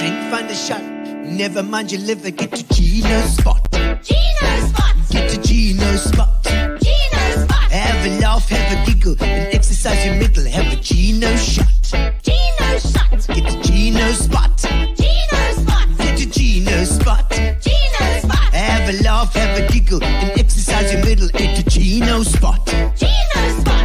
drink, find a shot. Never mind your liver, get to Gino's spot. Gino Spot. Get to Gino's spot. Gino Spot. Have a laugh, have a giggle, and exercise your middle. Have a Gino shot. Gino Shot. Get to Gino's spot. Gino Spot. Get to Gino's spot. Gino Spot. Have a laugh, have a giggle, and exercise your middle. Get to Gino's spot. Gino Spot.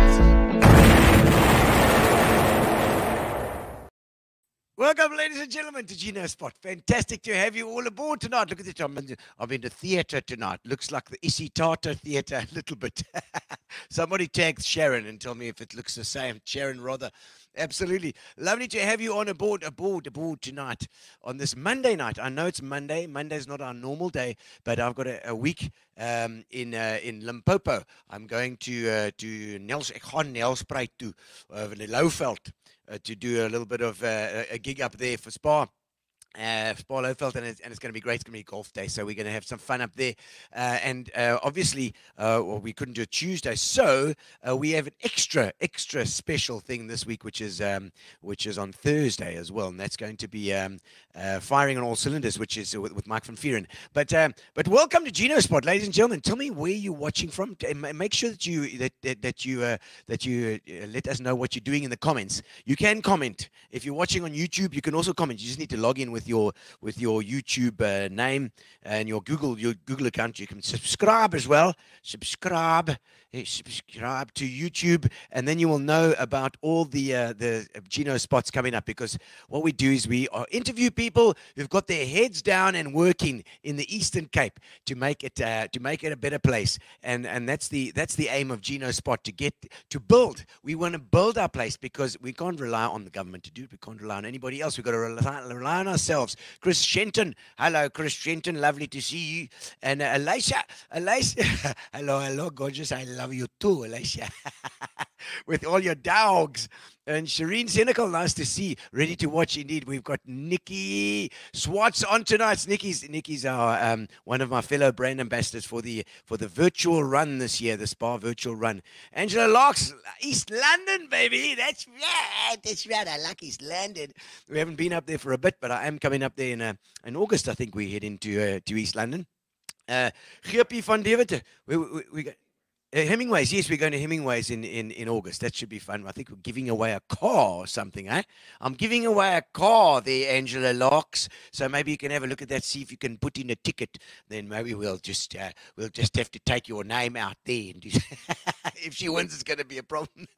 Welcome, ladies and gentlemen, to Gino Spot. Fantastic to have you all aboard tonight. Look at this. I'm in the theatre tonight. Looks like the Issy Tartar Theatre a little bit. Somebody tag Sharon and tell me if it looks the same. Sharon, rather. Absolutely. Lovely to have you on aboard tonight on this Monday night. I know it's Monday. Monday's not our normal day, but I've got a week in Limpopo. I'm going to Nels. Ek gaan Nelspruit toe, over the Lowveld, to do a little bit of a gig up there for Spa. Spa Lowveld, and it's going to be great. It's going to be a golf day, so we're going to have some fun up there. And obviously, well, we couldn't do it Tuesday, so we have an extra special thing this week, which is on Thursday as well, and that's going to be firing on all cylinders, which is with Mike van Vieren. But welcome to Gino Spot, ladies and gentlemen. Tell me where you're watching from. Make sure that you let us know what you're doing in the comments. You can comment if you're watching on YouTube. You can also comment. You just need to log in with your YouTube name and your Google account. You can subscribe as well. Subscribe to YouTube, and then you will know about all the Gino Spots coming up, because what we do is we interview people who've got their heads down and working in the Eastern Cape to make it a better place, and that's the aim of Gino Spot, to build. We want to build our place, because we can't rely on the government to do it. We can't rely on anybody else. We've got to rely on ourselves. Chris Shenton, hello Chris Shenton, lovely to see you. And Alicia, hello gorgeous, I love you too, Alicia. With all your dogs. And Shireen Senecal, nice to see, ready to watch indeed. We've got Nicci Swartz on tonight. Nicci's our one of my fellow brand ambassadors for the virtual run this year, the Spa virtual run. Angela Larks, East London, baby. That's right. I like East London. We haven't been up there for a bit, but I am coming up there in August. I think we head into to East London. Geerpie van Deventer. We got Hemingway's, yes, we're going to Hemingway's in August. That should be fun. I think we're giving away a car or something, eh? I'm giving away a car there, Angela Larks. So maybe you can have a look at that, see if you can put in a ticket. Then maybe we'll just have to take your name out there. And if she wins, it's going to be a problem.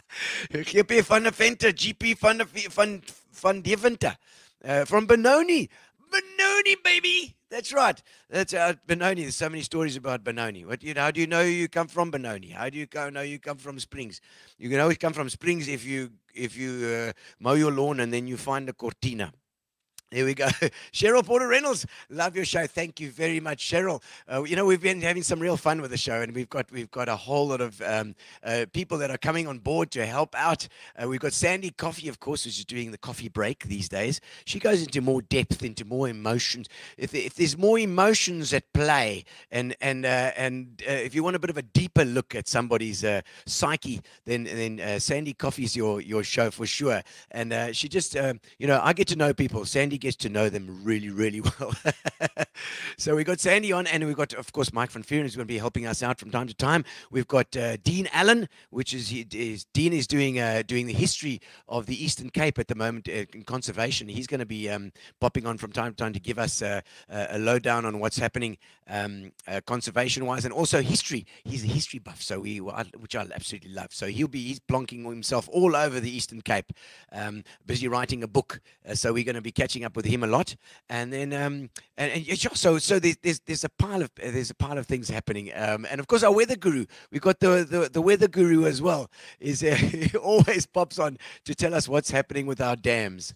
GP van der Venter, GP van Deventer, from Benoni. Benoni, baby. That's right. That's Benoni. There's so many stories about Benoni. How do you know you come from Benoni? How do you know you come from Springs? You can always come from Springs if you mow your lawn and then you find a Cortina. There we go. Cheryl Porter Reynolds, love your show. Thank you very much, Cheryl. We've been having some real fun with the show, and we've got a whole lot of people that are coming on board to help out. We've got Sandy Coffee, of course, who's doing the coffee break these days. She goes into more depth, into more emotions. If there's more emotions at play, and if you want a bit of a deeper look at somebody's psyche, then Sandy Coffee's your show for sure. And she just, I get to know people. Sandy gets to know them really, really well. So we got Sandy on, and we've got, of course, Mike van Vieren, who's going to be helping us out from time to time. We've got Dean Allen, which Dean is doing the history of the Eastern Cape at the moment in conservation. He's going to be popping on from time to time to give us a lowdown on what's happening conservation-wise, and also history. He's a history buff, so which I absolutely love. So he's plonking himself all over the Eastern Cape, busy writing a book. So we're going to be catching up with him a lot, and then so there's a pile of things happening, and of course our weather guru. We've got the weather guru as well. He always pops on to tell us what's happening with our dams.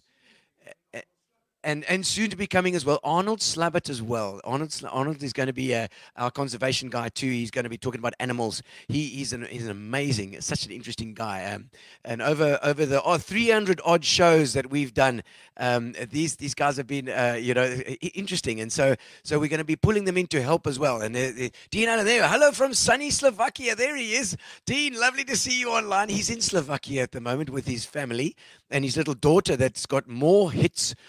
And soon to be coming as well, Arnold Slabbert as well. Arnold is going to be our conservation guy too. He's going to be talking about animals. He's an amazing, such an interesting guy. And over the 300 odd shows that we've done, these guys have been interesting. And so we're going to be pulling them in to help as well. And Dean Allen there, hello from sunny Slovakia. There he is. Dean, lovely to see you online. He's in Slovakia at the moment with his family and his little daughter that's got more hits on her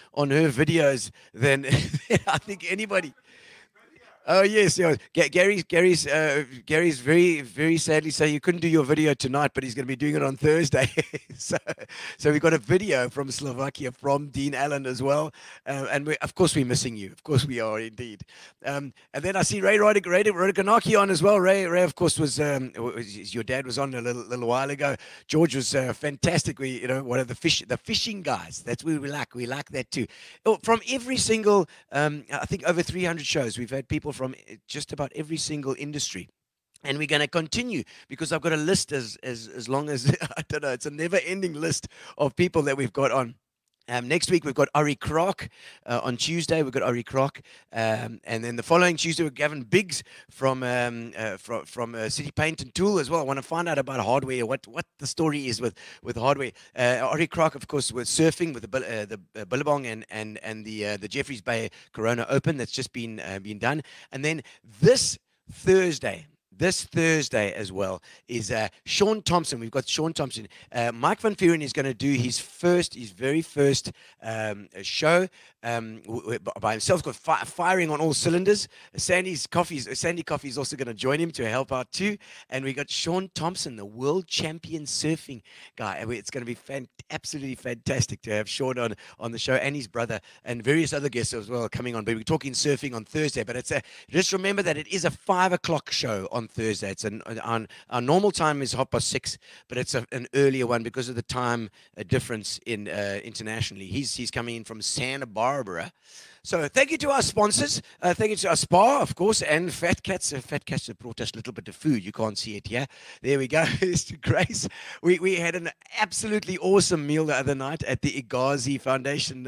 better videos than I think anybody. Oh yes, yeah. Gary's very sadly say you couldn't do your video tonight, but he's going to be doing it on Thursday. so we got a video from Slovakia from Dean Allen as well, and of course we're missing you. Of course we are indeed. And then I see Ray Rodikanaki on as well. Ray of course was your dad was on a little while ago. George was fantastic. One of the fishing guys. That's what we like. We like that too. From every single, I think over 300 shows, we've had people from just about every single industry. And we're going to continue because I've got a list as long as, I don't know, it's a never-ending list of people that we've got on. Next week, we've got Ari Kroc. On Tuesday, we've got Ari Kroc. And then the following Tuesday, we're Gavin Biggs from City Paint and Tool as well. I want to find out about hardware, what the story is with hardware. Ari Kroc, of course, with surfing, with the Billabong and the Jeffreys Bay Corona Open that's just been done. And then this Thursday as well is Sean Thompson. We've got Sean Thompson. Mike Van Vuuren is going to do his very first show by himself, called Firing on All Cylinders. Sandy Coffee is also going to join him to help out too. And we got Sean Thompson, the world champion surfing guy. It's going to be absolutely fantastic to have Sean on the show, and his brother, and various other guests as well coming on. But we're talking surfing on Thursday. But just remember that it is a 5 o'clock show on Thursday. It's our normal time is 6:30, but it's an earlier one because of the time difference in internationally. He's coming in from Santa Barbara. So thank you to our sponsors. Thank you to our spa, of course, and Fat Cats. Fat Cats have brought us a little bit of food. You can't see it here. There we go. Mr. Grace. We had an absolutely awesome meal the other night at the Igazi Foundation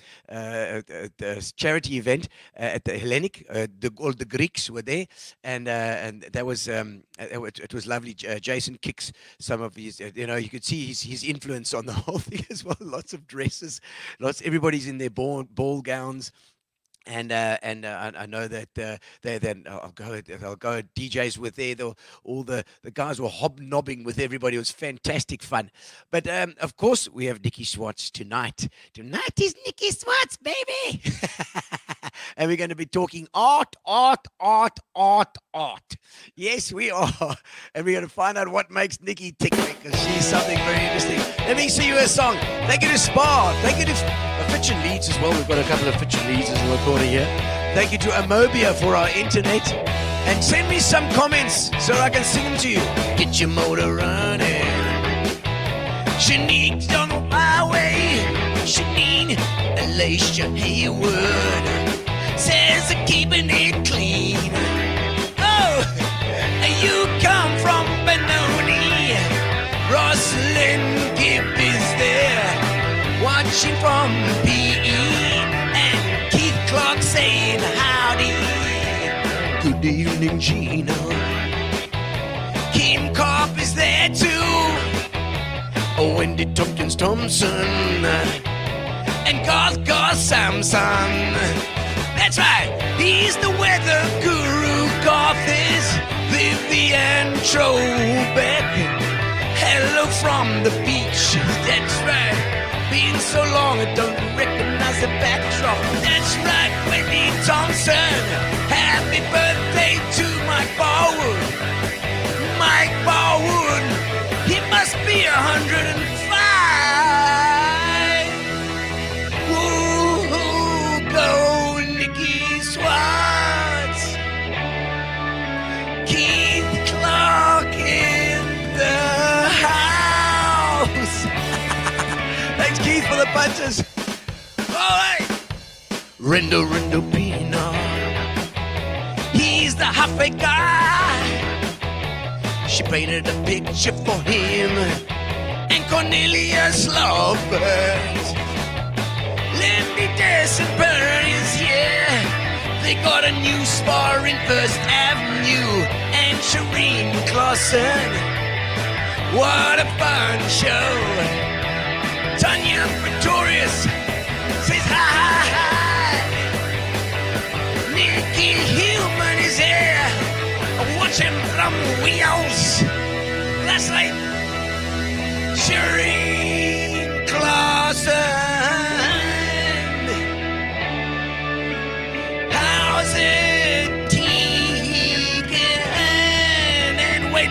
charity event at the Hellenic. All the Greeks were there, and that was it was lovely. Jason kicks some of his, you could see his influence on the whole thing as well. Lots of dresses, everybody's in their ball gowns. And I know that they'll go DJs with there. All the guys were hobnobbing with everybody. It was fantastic fun. But of course we have Nicci Swartz tonight. Tonight is Nicci Swartz, baby. And we're going to be talking art. Yes, we are. And we're going to find out what makes Nicci tick, because she's something very interesting. Let me see you a song. Thank you to Spa. Thank you to Fitch and Leeds as well. We've got a couple of Fitch and Leeds as well corner here. Thank you to Amobia for our internet. And send me some comments so I can sing them to you. Get your motor running. Shanique's on the highway. Shanique, Alicia Hayward says they're keeping it clean. Oh, you come from Benoni. Rosalind Gibb is there, watching from PE. And Keith Clark saying howdy. Good evening, Gino. Kim Carp is there too. Wendy Tompkins Thompson and Garth Samson. That's right, he's the weather guru. Garth is Vivian Trobeck. Hello from the beach. That's right, been so long I don't recognize the backdrop. That's right, Wendy Thompson. Happy birthday to Mike Barwood. Mike Barwood, he must be 105. Woo, go Nicci Swartz. Keith Clark in the house. Thanks, Keith, for the punches. All right. Rindo Pino. He's the Huffy guy. She painted a picture for him and Cornelius Lovebird. Lindy Dessenberg is here. They got a new spa in First Avenue. And Shireen Clausen, what a fun show. Tanya Pretorius says hi. Nikki Hillman is here. Watch him from wheels. That's right. Shireen Clausen.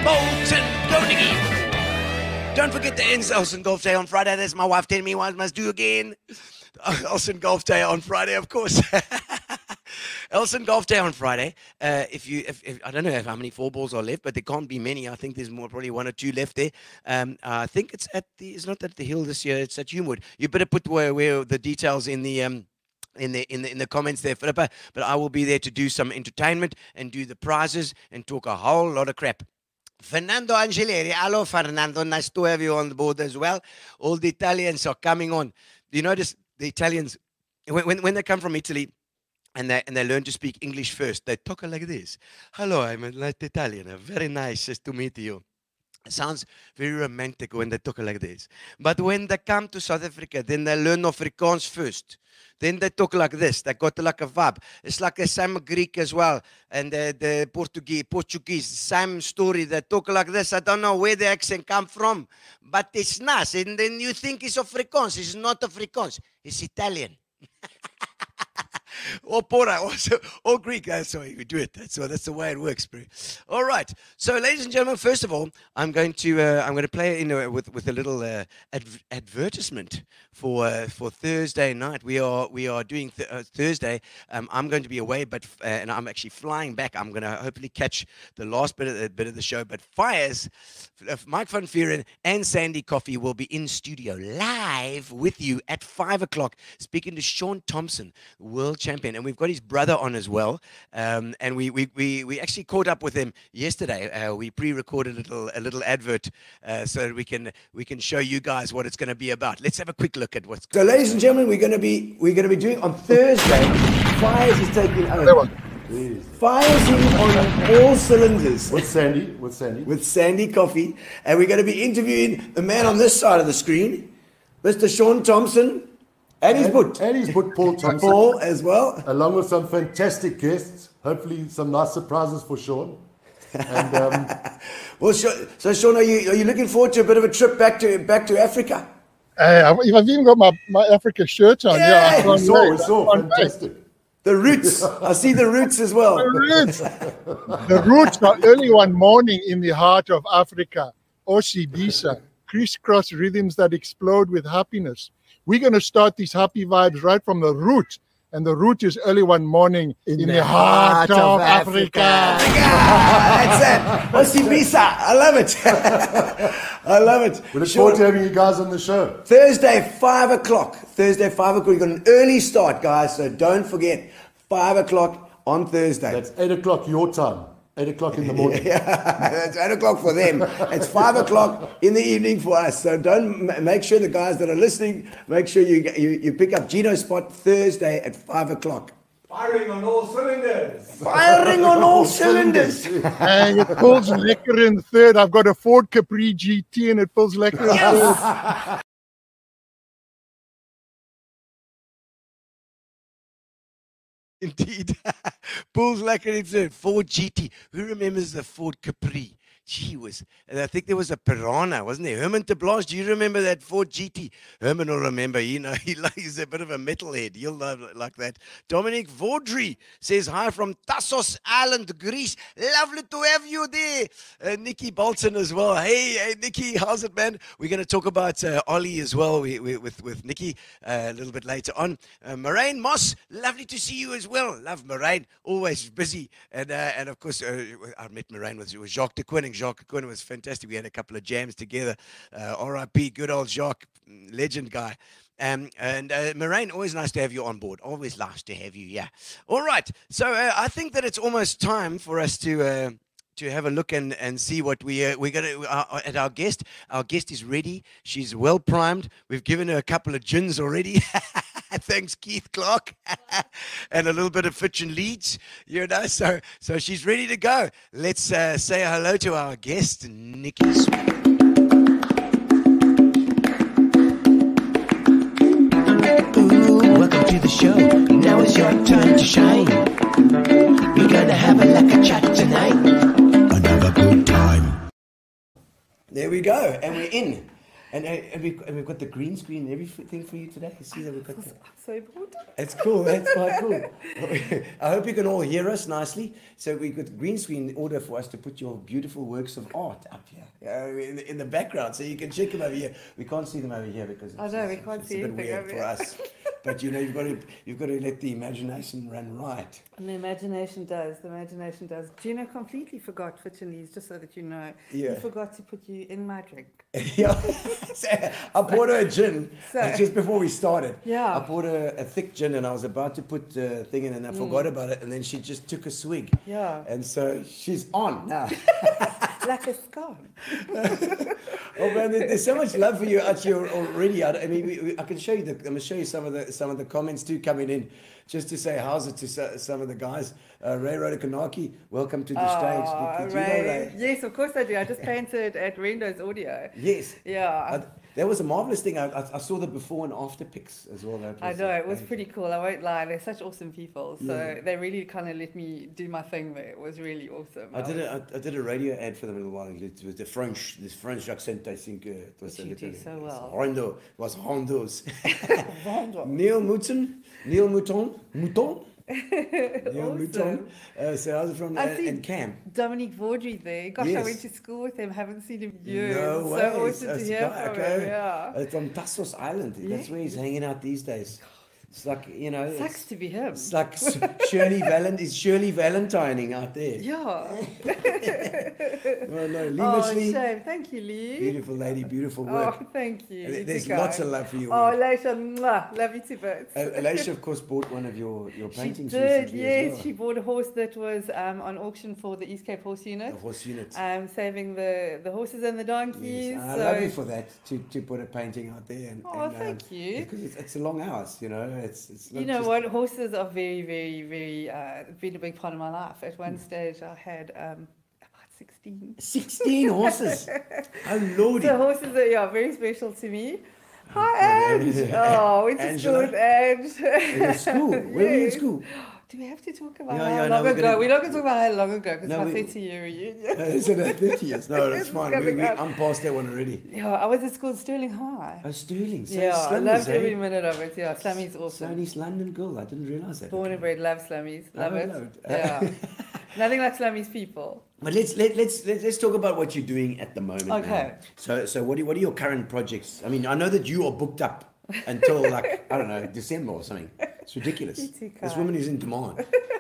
Bolton, go Nicky. Don't forget the Elson Golf Day on Friday. That's my wife telling me what I must do again. Elson Golf Day on Friday, of course. Elson Golf Day on Friday. If I don't know how many 4 balls are left, but there can't be many. I think there's probably 1 or 2 left there. I think it's not at the Hill this year. It's at Humewood. You better put where the details in the comments there, Philippa. But I will be there to do some entertainment and do the prizes and talk a whole lot of crap. Fernando Angeleri, hello Fernando, nice to have you on the board as well. All the Italians are coming on. Do you notice the Italians when they come from Italy and they learn to speak English first, they talk like this. Hello, I'm an Italian. Very nice to meet you. It sounds very romantic when they talk like this. But when they come to South Africa, then they learn Afrikaans first. Then they talk like this. They got like a vibe. It's like the same Greek as well. And the Portuguese, same story. They talk like this. I don't know where the accent come from. But it's nice. And then you think it's Afrikaans. It's not Afrikaans. It's Italian. Or Pora, or Greek. That's the way we do it. That's the way it works, bro. All right. So, ladies and gentlemen, first of all, I'm going to play with a little advertisement for Thursday night. We are doing Thursday. I'm going to be away, and I'm actually flying back. I'm going to hopefully catch the last bit of the show. But Fires, Mike van Vuuren and Sandy Coffee will be in studio live with you at 5 o'clock, speaking to Sean Thompson, world champion, and we've got his brother on as well. And we actually caught up with him yesterday. We pre-recorded a little advert so that we can show you guys what it's going to be about. Let's have a quick look at what's. So, ladies and gentlemen, we're going to be doing on Thursday. Fires is taking over. Fires in on all cylinders. With Sandy. With Sandy Coffee, and we're going to be interviewing the man on this side of the screen, Mr. Sean Thompson. And his boot, Paul Thompson. Paul as well. Along with some fantastic guests. Hopefully some nice surprises for Sean. And, well, so Sean, are you looking forward to a bit of a trip back to Africa? I've even got my Africa shirt on. Yeah, we saw. Fantastic. The roots. I see the roots as well. The roots are early one morning in the heart of Africa. Osibisa. Crisscross rhythms that explode with happiness. We're going to start these happy vibes right from the root. And the root is early one morning in the heart of Africa. That's it. Osibisa. I love it. I love it. We look forward to having you guys on the show. Thursday, 5 o'clock. We've got an early start, guys. So don't forget, 5 o'clock on Thursday. That's 8 o'clock your time. 8 o'clock in the morning. That's 8 o'clock for them. It's 5 o'clock in the evening for us. So make sure the guys that are listening, make sure you pick up Gino's spot Thursday at 5 o'clock. Firing on all cylinders. Firing on all cylinders. And it pulls lekker in third. I've got a Ford Capri GT and it pulls lekker in third. Indeed. Pulls like it's a Ford GT. Who remembers the Ford Capri? Gee whiz. And I think there was a Piranha, wasn't there? Herman de Blanche, do you remember that Ford GT? Herman will remember. He's a bit of a metalhead. He'll love like that. Dominic Vaudry says, hi from Tassos Island, Greece. Lovely to have you there. Nikki Bolton as well. Hey, Nikki, how's it, man? We're going to talk about Ollie as well with Nikki a little bit later on. Moraine Moss, lovely to see you as well. Love Moraine, always busy. And of course, I met Moraine with Jacques de Koning. Jacques de Koning was fantastic. We had a couple of jams together. R.I.P. Good old Jacques, legend guy. And Moraine, always nice to have you on board. Always nice to have you, yeah. All right. So I think that it's almost time for us to have a look and see what we're going to at our guest. Our guest is ready. She's well primed. We've given her a couple of gins already. Thanks, Keith Clark, and a little bit of Fitch and Leeds. So she's ready to go. Let's say hello to our guest, Nicci Swartz. Welcome to the show. Now it's your time to shine. We're gonna have a lekker chat tonight. Another good time. There we go, and we're in. And we've got the green screen and everything for you today. You see that we've got the... So important. It's cool. That's quite cool. I hope you can all hear us nicely. So we've got green screen in order for us to put your beautiful works of art up here in the background, so you can check them over here. We can't see them over here because I know we can't see it's a bit anything weird over for here. us. But you know, you've got to let the imagination run right. And the imagination does. The imagination does. Gino completely forgot for Chinese, just so that you know. Yeah. He forgot to put you in my drink. Yeah. So I poured her a gin just before we started. Yeah. I poured her a thick gin and I was about to put the thing in and I forgot about it, and then she just took a swig. Yeah. And so she's on now. Like a scone. Oh man, there's so much love for you out here already. I mean, I can show you I'm gonna show you some of the comments too coming in, just to say how's it to some of the guys. Ray Rodakanaki, welcome to the stage. Do you know Ray? Yes, of course I do. I just painted at Rendo's Audio. Yes. Yeah. That was a marvelous thing. I saw the before and after pics as well. I know, it was pretty cool. I won't lie. They're such awesome people. So they really kind of let me do my thing there. It was really awesome. I did a radio ad for them a little while ago with this French accent. I think it was You do so well. Rondo. It was Rondos. Neil Mouton. Neil Mouton. Neil Mouton. So I was from and Cam. Dominique Vaudry there. Gosh, I Yes. went to school with him. Haven't seen him in years. No way. So awesome to hear from him. Yeah. From Tassos Island. That's where he's hanging out these days. It's like, you know, Sucks to be him. it's like Shirley Valentining out there. Yeah. No, Lee Oh, Mitchley, shame. Thank you, Lee. beautiful lady, beautiful work. Oh, thank you. You There's too lots kind. of love for you. Oh, Leisha, mwah, love you to bits. Alicia, of course, bought one of your She paintings did, recently yes. as well. She bought a horse that was on auction for the East Cape Horse Unit. The horse unit. Saving the horses and the donkeys. Yes, I so love you for that, to put a painting out there. And, thank you. Because it's a long hours, you know. It's not You know just- what? Horses are very, very, very been a big part of my life. At one stage, I had about 16. 16 horses. Oh, lordy. So horses are very special to me. Hi, Ange. Oh, went to school with Ange. In school? Where were you in Yes. school? Do we have to talk about Yeah, how no, long we're ago? gonna- We're not going to talk about how long ago because No, my we- 30-year reunion. Is it at 30 years? No, that's It's fine. coming up. I'm past that one already. Yeah, I was at school in Stirling High. Oh, Sterling. So Yeah, I Slummers, loved eh? every minute of it. Yeah, Slummy's So awesome. an East London girl. I didn't realise that. Born and bred, love Slummies, love Oh, it. love it. Yeah, nothing like Slummy's people. But let's talk about what you're doing at the moment. Okay. Now. So what are your current projects? I mean, I know that you are booked up until like I don't know December or something. It's ridiculous. You're too This kind. woman is in demand.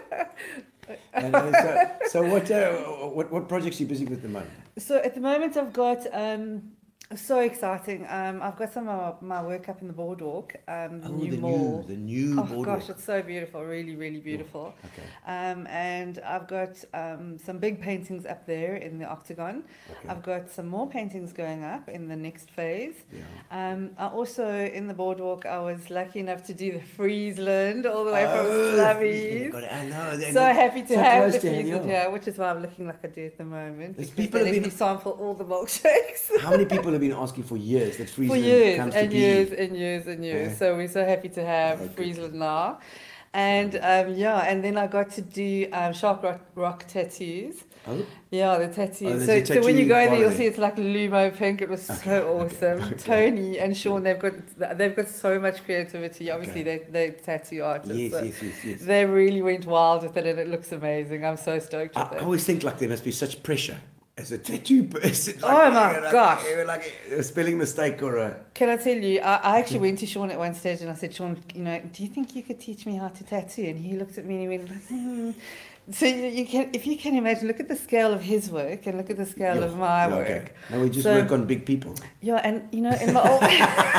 And, so what projects are you busy with at the moment? So at the moment, I've got so exciting. I've got some of my work up in the boardwalk, the new mall. The new Oh boardwalk. gosh, it's so beautiful, really, really beautiful. Okay. And I've got some big paintings up there in the Octagon. Okay. I've got some more paintings going up in the next phase. Yeah. I also, in the boardwalk, I was lucky enough to do the Friesland all the way from Oh, Slummies. God, I know. So happy to so have close the to Friesland yeah. here, which is why I'm looking like I do at the moment. There's Because people they have let been- me sample all the milkshakes. How many people have been asking for years that Friesland For years comes and to be? years and years and years. Yeah. So we're so happy to have Okay. Friesland now. And and then I got to do shark rock tattoos. Oh, Yeah, the tattoos. Oh, there's so, a so when you tattoo go there, you'll parlor. see it's like Lumo pink. It was so awesome. okay. Tony and Sean, they've got so much creativity. Obviously, Okay. they're tattoo artists. yes, so yes. They really went wild with it, and it looks amazing. I'm so stoked with I it. always think like there must be such pressure as a tattoo person. Like, Oh my gosh. Like a spelling mistake or a. Can I tell you, I actually went to Sean at one stage and I said, Sean, you know, do you think you could teach me how to tattoo? And he looked at me and he went, So you can, if you can imagine, look at the scale of his work and look at the scale of my work. Okay. Now we just So- work on big people. Yeah, and you know, in my old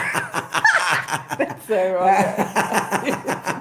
that's so right.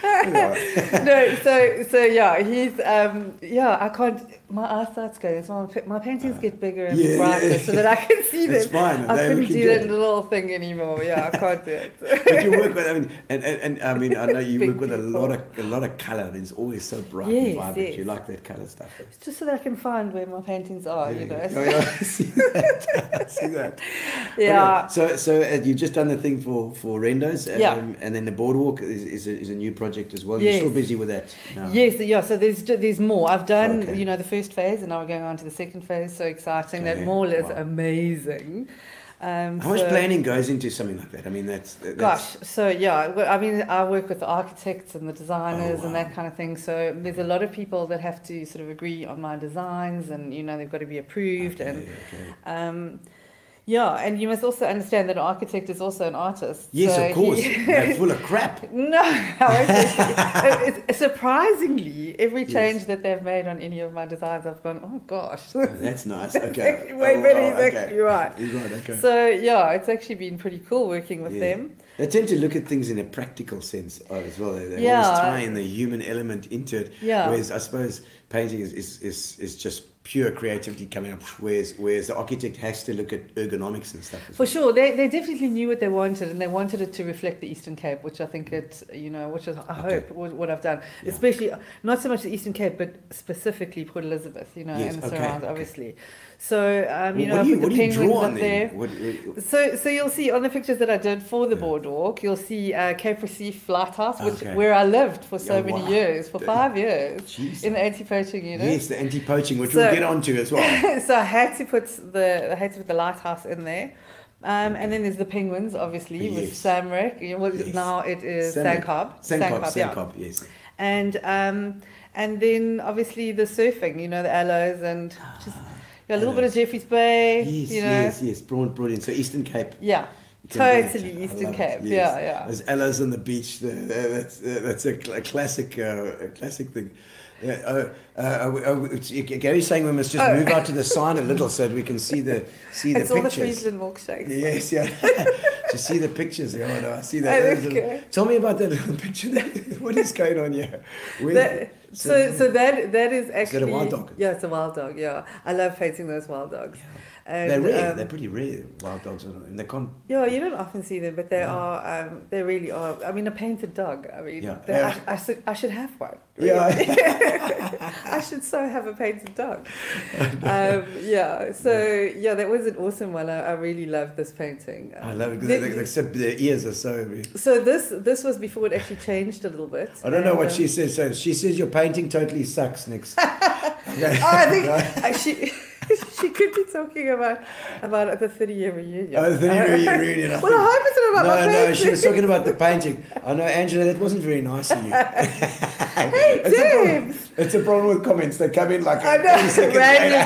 No, so yeah, he's I can't. My eyesight's going. So my paintings get bigger and Yeah, brighter yeah. so that I can see them. It's fine. I They're couldn't looking do that good. little thing anymore. Yeah, I can't do it. But you work with, I mean, and I mean, I know you Big work with a people. lot of color. And it's always so bright Yes, and vibrant. yes. You like that color stuff. It's just so that I can find where my paintings are. You know. Yeah, I see that. I see that. Yeah. Okay, so you've just done the thing for Rendo's, Yeah. and then the boardwalk is a new project as well. Yes. You're still busy with that now. Yes, yeah. So there's more. I've done Okay. the first phase, and now we're going on to the second phase. So exciting! Okay, That mall is wow. amazing. How much so- planning goes into something like that? I mean, that's Gosh, so yeah, I mean, I work with the architects and the designers and wow. that kind of thing. So there's a lot of people that have to sort of agree on my designs, and you know they've got to be approved, yeah, and you must also understand that an architect is also an artist. Yes, so of course. They're full of crap. No, however, it's surprisingly, every change that they've made on any of my designs, I've gone, oh gosh. Oh, that's nice. Okay. Way better, he's actually right. He's right, okay. So yeah, it's actually been pretty cool working with them. They tend to look at things in a practical sense as well. They always tie in the human element into it. Yeah. Whereas I suppose painting is just pure creativity coming up, whereas the architect has to look at ergonomics and stuff. For sure, they definitely knew what they wanted, and they wanted it to reflect the Eastern Cape, which I think it, you know, which is, I hope what I've done, especially not so much the Eastern Cape, but specifically Port Elizabeth, you know, and the surrounds, obviously. So you know, what the do you draw on up there. So you'll see on the pictures that I did for the boardwalk, you'll see Cape Recife Lighthouse, where I lived for so many years, for 5 years, in the anti-poaching unit. Yes, the anti-poaching, which we'll get onto as well. So I had to put the lighthouse in there. And then there's the penguins, obviously, with Samrick. You know, now it is Sandcob, yes. And then obviously the surfing, you know, the aloes and just a little bit of Jeffreys Bay. Yes, yes, brilliant. So Eastern Cape. Yeah. Totally Eastern Cape. Yeah. There's aloes on the beach. That's a classic thing. Yeah, Gary's saying we must just move out to the side a little so that we can see the pictures. It's all the Friesland milkshakes. Yes, yeah. To see the pictures. Yeah, no, I see that. Tell me about that little picture. What is going on here? So that is actually... Is that a wild dog? Yeah, it's a wild dog, yeah. I love painting those wild dogs. Yeah. And, they're rare. They're pretty rare, wild dogs. And they can't... Yeah, you don't often see them, but they are. They really are. I mean, a painted dog. I mean, I should have one. Really. Yeah. I should so have a painted dog. Yeah. So that was an awesome one. I really loved this painting. I love it except the ears are so. So this was before it actually changed a little bit. I don't know what she says. So she says your painting totally sucks. Next. I think she could be talking about the 30-year reunion. Oh, the 30-year reunion. Well, I hope it's not about my painting. No, she was talking about the painting. I know, Angela, that wasn't very nice of you. Hey, James! It's a problem with comments. They come in like 30 seconds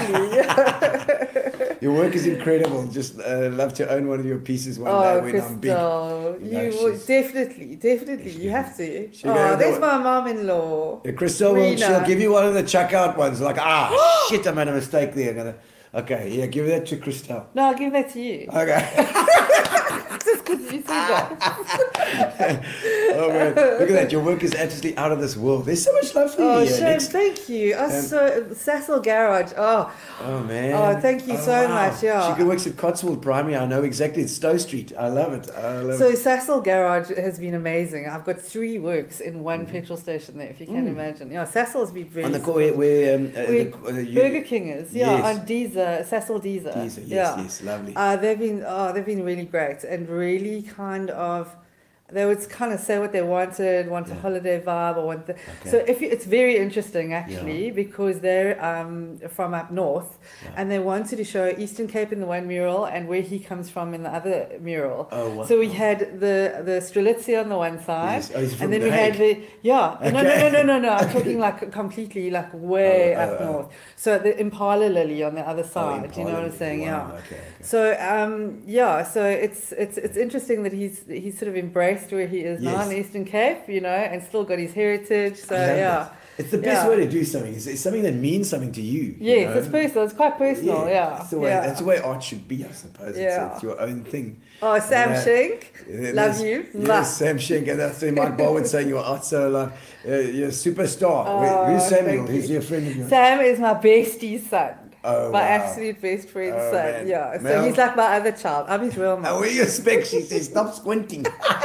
randomly. Your work is incredible. Just love to own one of your pieces one day when I'm big. You definitely. You have to. There's my mom-in-law. Crystal, she'll give you one of the chuck-out ones. Like, shit, I made a mistake there. Okay, yeah, give that to Crystal. No, I'll give that to you. Okay. Just because you said that. Oh man, look at that! Your work is absolutely out of this world. There's so much love for you. Oh, Shane, thank you. So Cecil Garage. Oh man. Oh, thank you so much. Yeah. She works at Cotswold Primary. I know exactly. It's Stowe Street. I love it. So Cecil Garage has been amazing. I've got 3 works in one petrol station there. If you can imagine. Yeah, Cecil's been very. On the corner where Burger King is. Yeah, on Deezer, Cecil Deezer. Yes, lovely. They've been really great and really kind of. They would kind of say what they want a holiday vibe, or so it's very interesting actually because they're from up north, and they wanted to show Eastern Cape in the one mural and where he comes from in the other mural. Oh, wow. So we had the Strelitzia on the one side, and then we had no. I'm talking like completely like way up north. So the Impala Lily on the other side. You know what I'm saying? Wow. Yeah. Okay. So so it's interesting that he's sort of embraced where he is now in the Eastern Cape, you know, and still got his heritage. So it's the best way to do something. It's something that means something to you. Yes, it's personal. It's quite personal. That's the way art should be, I suppose. It's your own thing. Oh, Sam Schenk, love you. Yes, Sam Schenk, and that's Mike Baldwin saying your art so like you're a superstar. Who's Samuel? He's your friend of yours. Sam is my bestie's son. My absolute best friend's son. Man. Yeah. So he's like my other child. I'm his real mom. What do you expect? She says, stop squinting.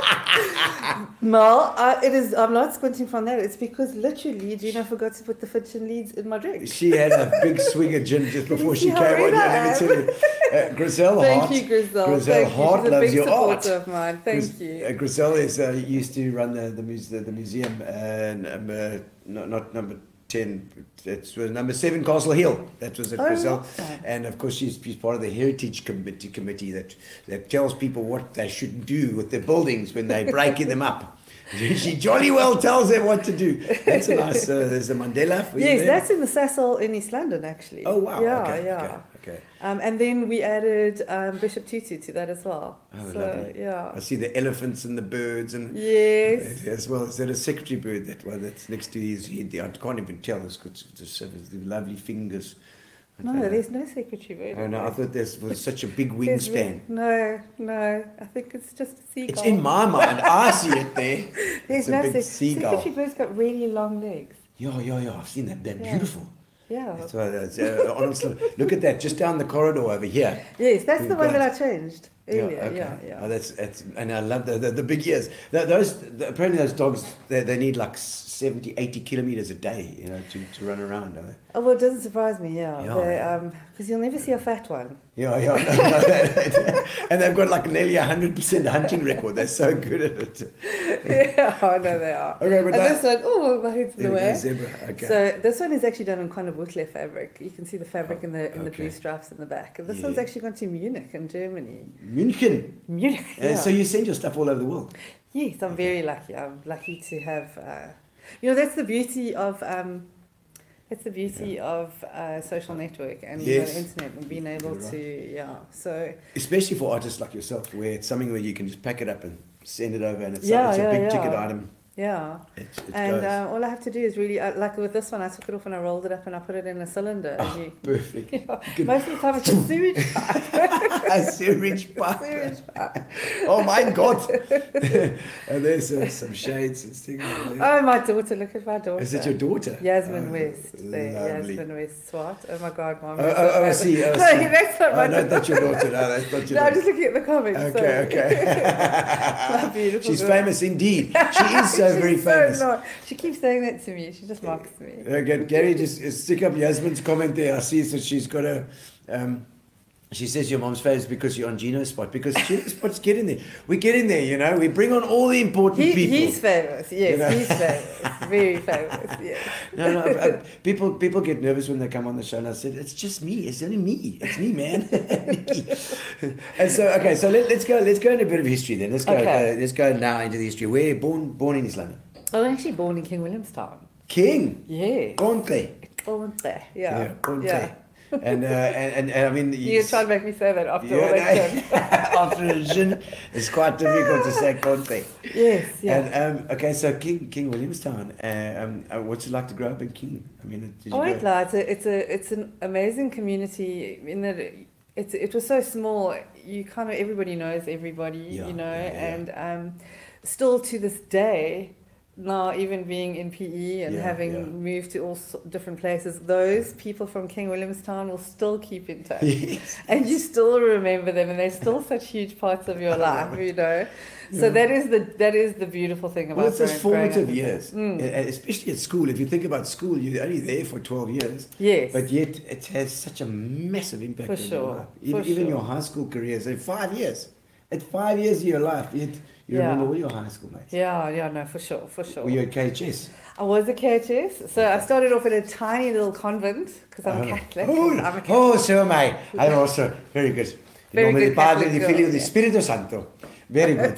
Mel, I'm not squinting from that. It's because literally Gino forgot to put the Fitch and Leeds in my drink. She had a big swig of gin just before she came on here. Let me tell you. Griselle Hart. Thank you, Griselle. Griselle Hart loves your art. Of mine. Thank you. Griselle used to run the museum, not number 10. It was number 7 Castle Hill. That was at Oh, Brazil. right. And of course, she's part of the heritage committee that tells people what they shouldn't do with their buildings when they're breaking them up. She jolly well tells them what to do. That's a nice. There's a Mandela for you Yes, there. that's in the Cecil in East London, actually. Oh wow! Yeah, Okay, yeah. okay. And then we added Bishop Tutu to that as well. Oh, so, lovely. yeah. I see the elephants and the birds and Yes. as well. Is that a secretary bird? That one that's next to his head. I can't even tell. It's got the lovely fingers. I don't No, know. there's no secretary bird. Oh no! I thought there was such a big There's wingspan. No. I think it's just a seagull. It's in my mind. I see it there. There's It's a no big seagull. secretary bird's got really long legs. Yeah. I've seen that. They're Yeah. beautiful. Yeah. That's why that's, honestly, look at that, just down the corridor over here. Yes, that's We've the one got- that I changed earlier. okay. Yeah. Oh, that's and I love the big ears. Apparently those dogs they need like 70, 80 kilometers a day, to run around. Don't they? Oh, well, it doesn't surprise me, yeah. Yeah. Because you'll never see a fat one. Yeah. And they've got like nearly 100% hunting record. They're so good at it. Yeah, I know they are. Okay, but and that- this one, my head's in the There we go, way. zebra. Okay. So this one is actually done in kind of Wickler fabric. You can see the fabric in the okay. blue stripes in the back. And this Yeah. one's actually gone to Munich in Germany. München. Munich. Yeah. So you send your stuff all over the world. Yes, I'm very lucky. I'm lucky to have. That's the beauty of. That's the beauty of social network and Yes. the internet and being able You're right. to. So. Especially for artists like yourself, where it's something where you can just pack it up and send it over, and it's Yeah, a yeah, big yeah. ticket item. Yeah. It And goes. all I have to do is really, like with this one, I took it off and I rolled it up and I put it in a cylinder. and you, Perfect. yeah, most of the time it's a sewage pipe. A sewage pipe. Sewage pipe. Oh my God! And there's some shades and things. Oh, my daughter, look at my daughter. Is it your daughter? Yasmin Oh, West. There, lovely. Yasmin West Swart. Oh my God, Mom. Oh, I see. No, I see. that's not my Oh, no, daughter. that's your daughter. No, that's not your No, I'm daughter. just looking at the comments. Okay. My beautiful She's girl. famous indeed. She is so She's very so famous. not. She keeps saying that to me. She just mocks me. Gary, just stick up Yasmin's comment there. I see that she's got a. She says your mom's famous because you're on Gino's spot. Because Gino's spot's getting there. We get in there, We bring on all the important people. He's famous. Yes, he's famous. Very famous. Yes. No, people get nervous when they come on the show, and I said, it's just me. It's only me. It's me, man. And so, okay, so let's go into a bit of history then. Let's go. Okay. Let's go now into the history. Where born in East London? I was actually born in King Williamstown. King. Yeah. Conte. Born there. Yeah. Conte. Yeah. And I mean, You're trying to make me say that after all that. no, after a gin, it's quite difficult to say Conte. Yes. Yeah. And okay, so King Williamstown. What's it like to grow up in King? I mean, did you I won't go? lie, it's an amazing community in that it was so small. You kind of everybody knows everybody, Yeah, yeah. and still to this day. Now, even being in PE and Yeah, having yeah. moved to all different places, those people from King Williamstown will still keep in touch. Yes. And you still remember them, and they're still such huge parts of your life, So that is the beautiful thing about Well, it's those growing up formative in- years, especially at school. If you think about school, you're only there for 12 years. Yes. But yet it has such a massive impact For on your sure, life. for Even sure. your high school career, so 5 years. At 5 years of your life, yet you Yeah. remember all your high school mates. Yeah, no, for sure. Were you at KHS? I was a KHS, so I started off in a tiny little convent because I'm a Catholic. Oh, I'm a Catholic. oh, so am I. I'm also very good. Very good Padre, Catholic di Figlio, girl, di yeah. Spirito Santo. Very good.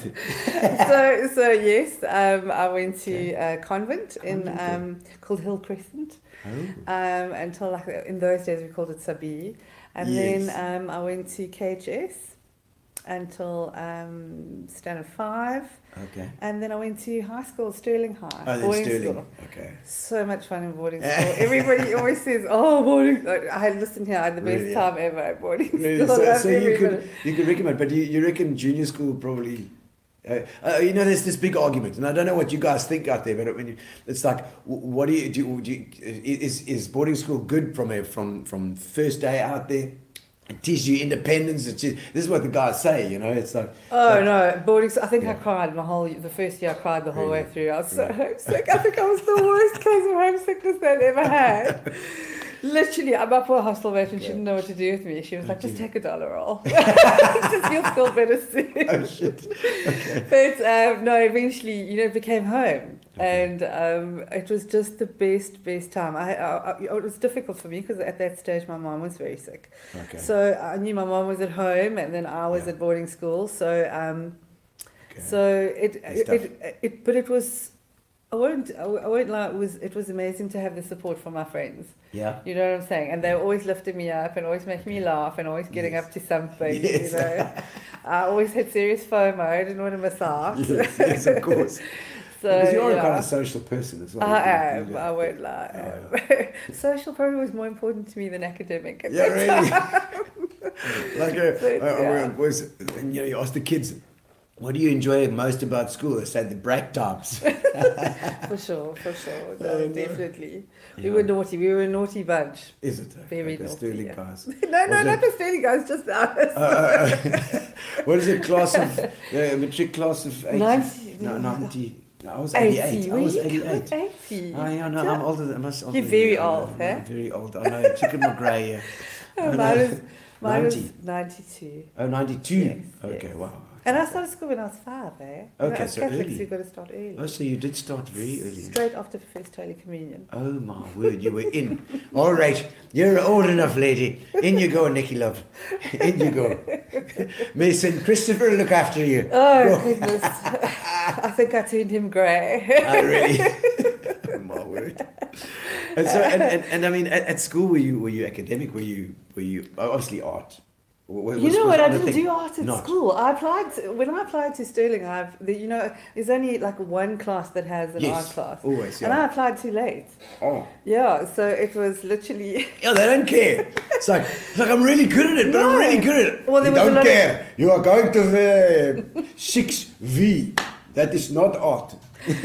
so yes, I went to a convent in called Hill Crescent until like in those days we called it Sabi, and Yes. then I went to KHS until standard 5, Okay. and then I went to high school, Stirling High. Oh, then boarding Sterling. school. Okay. So much fun in boarding school. Everybody always says, "Oh, boarding." I listen here. I had the best Really? time ever at boarding Really? school. I loved So every you could minute. recommend, but you reckon junior school probably. There's this big argument, and I don't know what you guys think out there, but it's like, what do you is boarding school good from first day out there? It teaches you independence. This is what the guys say, It's like, Oh no, boarding school. I think I Yeah. cried the first year. I cried the whole way Really? through. I was so homesick. I think I was the worst case of homesickness I'd ever had. Literally, my poor hostel matron, she didn't know what to do with me. She was like, just take a dollar roll. Just you'll feel better soon. oh shit. Okay. But no, eventually, it became home. And it was just the best time. It was difficult for me because at that stage my mom was very sick. Okay. So I knew my mom was at home, and then I was at boarding school. So but it was. I won't lie. It was amazing to have the support from my friends. Yeah. You know what I'm saying? And they were always lifting me up and always making me laugh and always getting up to something. Yes. You know, I always had serious FOMO. I didn't want to miss out. Yes, of course. So, Because you're a kind of social person as well. I am. I won't lie. Oh, Social probably was more important to me than academic. At Yeah, that really. Like, you ask the kids, what do you enjoy most about school? They say the break times. For sure. No, definitely. We were naughty. We were a naughty bunch. Is it? Very the naughty. Sterling Yeah. guys. No, not the Sterling guys, just us. What is it? Class of matric class of 80? 90. No, 90. No, I was 88. I was 88. 80. Oh, yeah, no, I'm older than us. You're very old, I'm eh? very old. I know. Chicken my grey. Yeah. Oh, mine was 92. Oh, 92. Yes, Okay, yes. wow. And I started school when I was 5, eh? Okay, As so Catholics, early. you've got to start early. Oh, so you did start very early. Straight after the first Holy Communion. Oh my word, you were in. All right, you're old enough, lady. In you go, Nicky love. In you go. May St. Christopher look after you. Oh, goodness. I think I turned him grey. I really. Oh my word. And so, and I mean, at school, were you academic? Were you obviously art? You know what? I didn't do art at Not. school. When I applied to Sterling, there's only like one class that has an art class. Always, yeah. And I applied too late. Oh. Yeah, so it was literally. Yeah, they don't care. It's like I'm really good at it, but I'm really good at it. Well, there They was a don't lot care. You are going to the 6V. That is not art.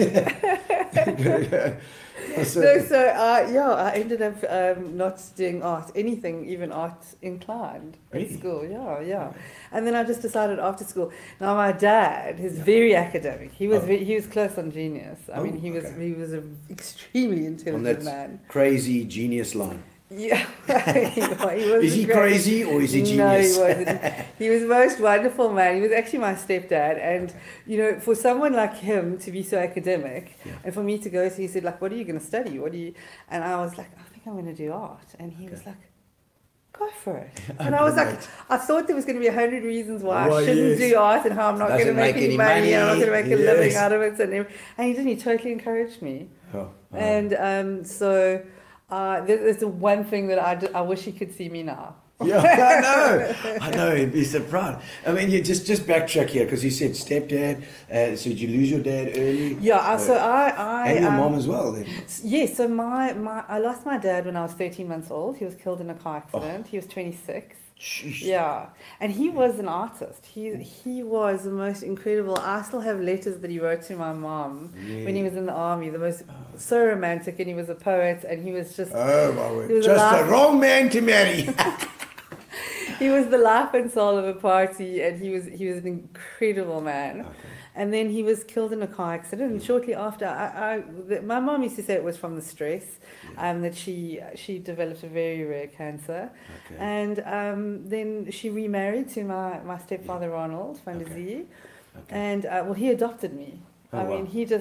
I ended up not doing art, anything, even art inclined Really? at school. Yeah. And then I just decided after school. Now my dad, he's very academic. He was he was close on genius. I mean, he was an extremely On intelligent that man. crazy genius line. Yeah, he wasn't Is he great. crazy or is he No, genius? he wasn't. He was the most wonderful man. He was actually my stepdad, and for someone like him to be so academic, and for me to go, so he said, like, "What are you going to study? What do you?" And I was like, "I think I'm going to do art," and he was like, "Go for it." And I was like, I thought there was going to be 100 reasons why I shouldn't do art and how I'm not going to Doesn't make any money and I'm not going to make a living Yes. out of it, and he didn't. He totally encouraged me, Oh. and so. There's the one thing that I wish he could see me now. Yeah, I know. He'd be surprised. I mean, you just backtrack here because you said stepdad. So did you lose your dad early? Yeah. So I and your mom as well. Then. Yes. So I lost my dad when I was 13 months old. He was killed in a car accident. He was 26. Sheesh. Yeah, and he was an artist. He was the most incredible. I still have letters that he wrote to my mom when he was in the army. The most so romantic, and he was a poet, and he was just Oh my word! was Just the wrong man to marry. he was the life and soul of a party, and he was an incredible man. Okay. And then he was killed in a car accident. And shortly after, my mom used to say it was from the stress, that she developed a very rare cancer. Okay. And then she remarried to my stepfather, Ronald van der Zee. Okay. And, he adopted me. Oh, I wow. mean, he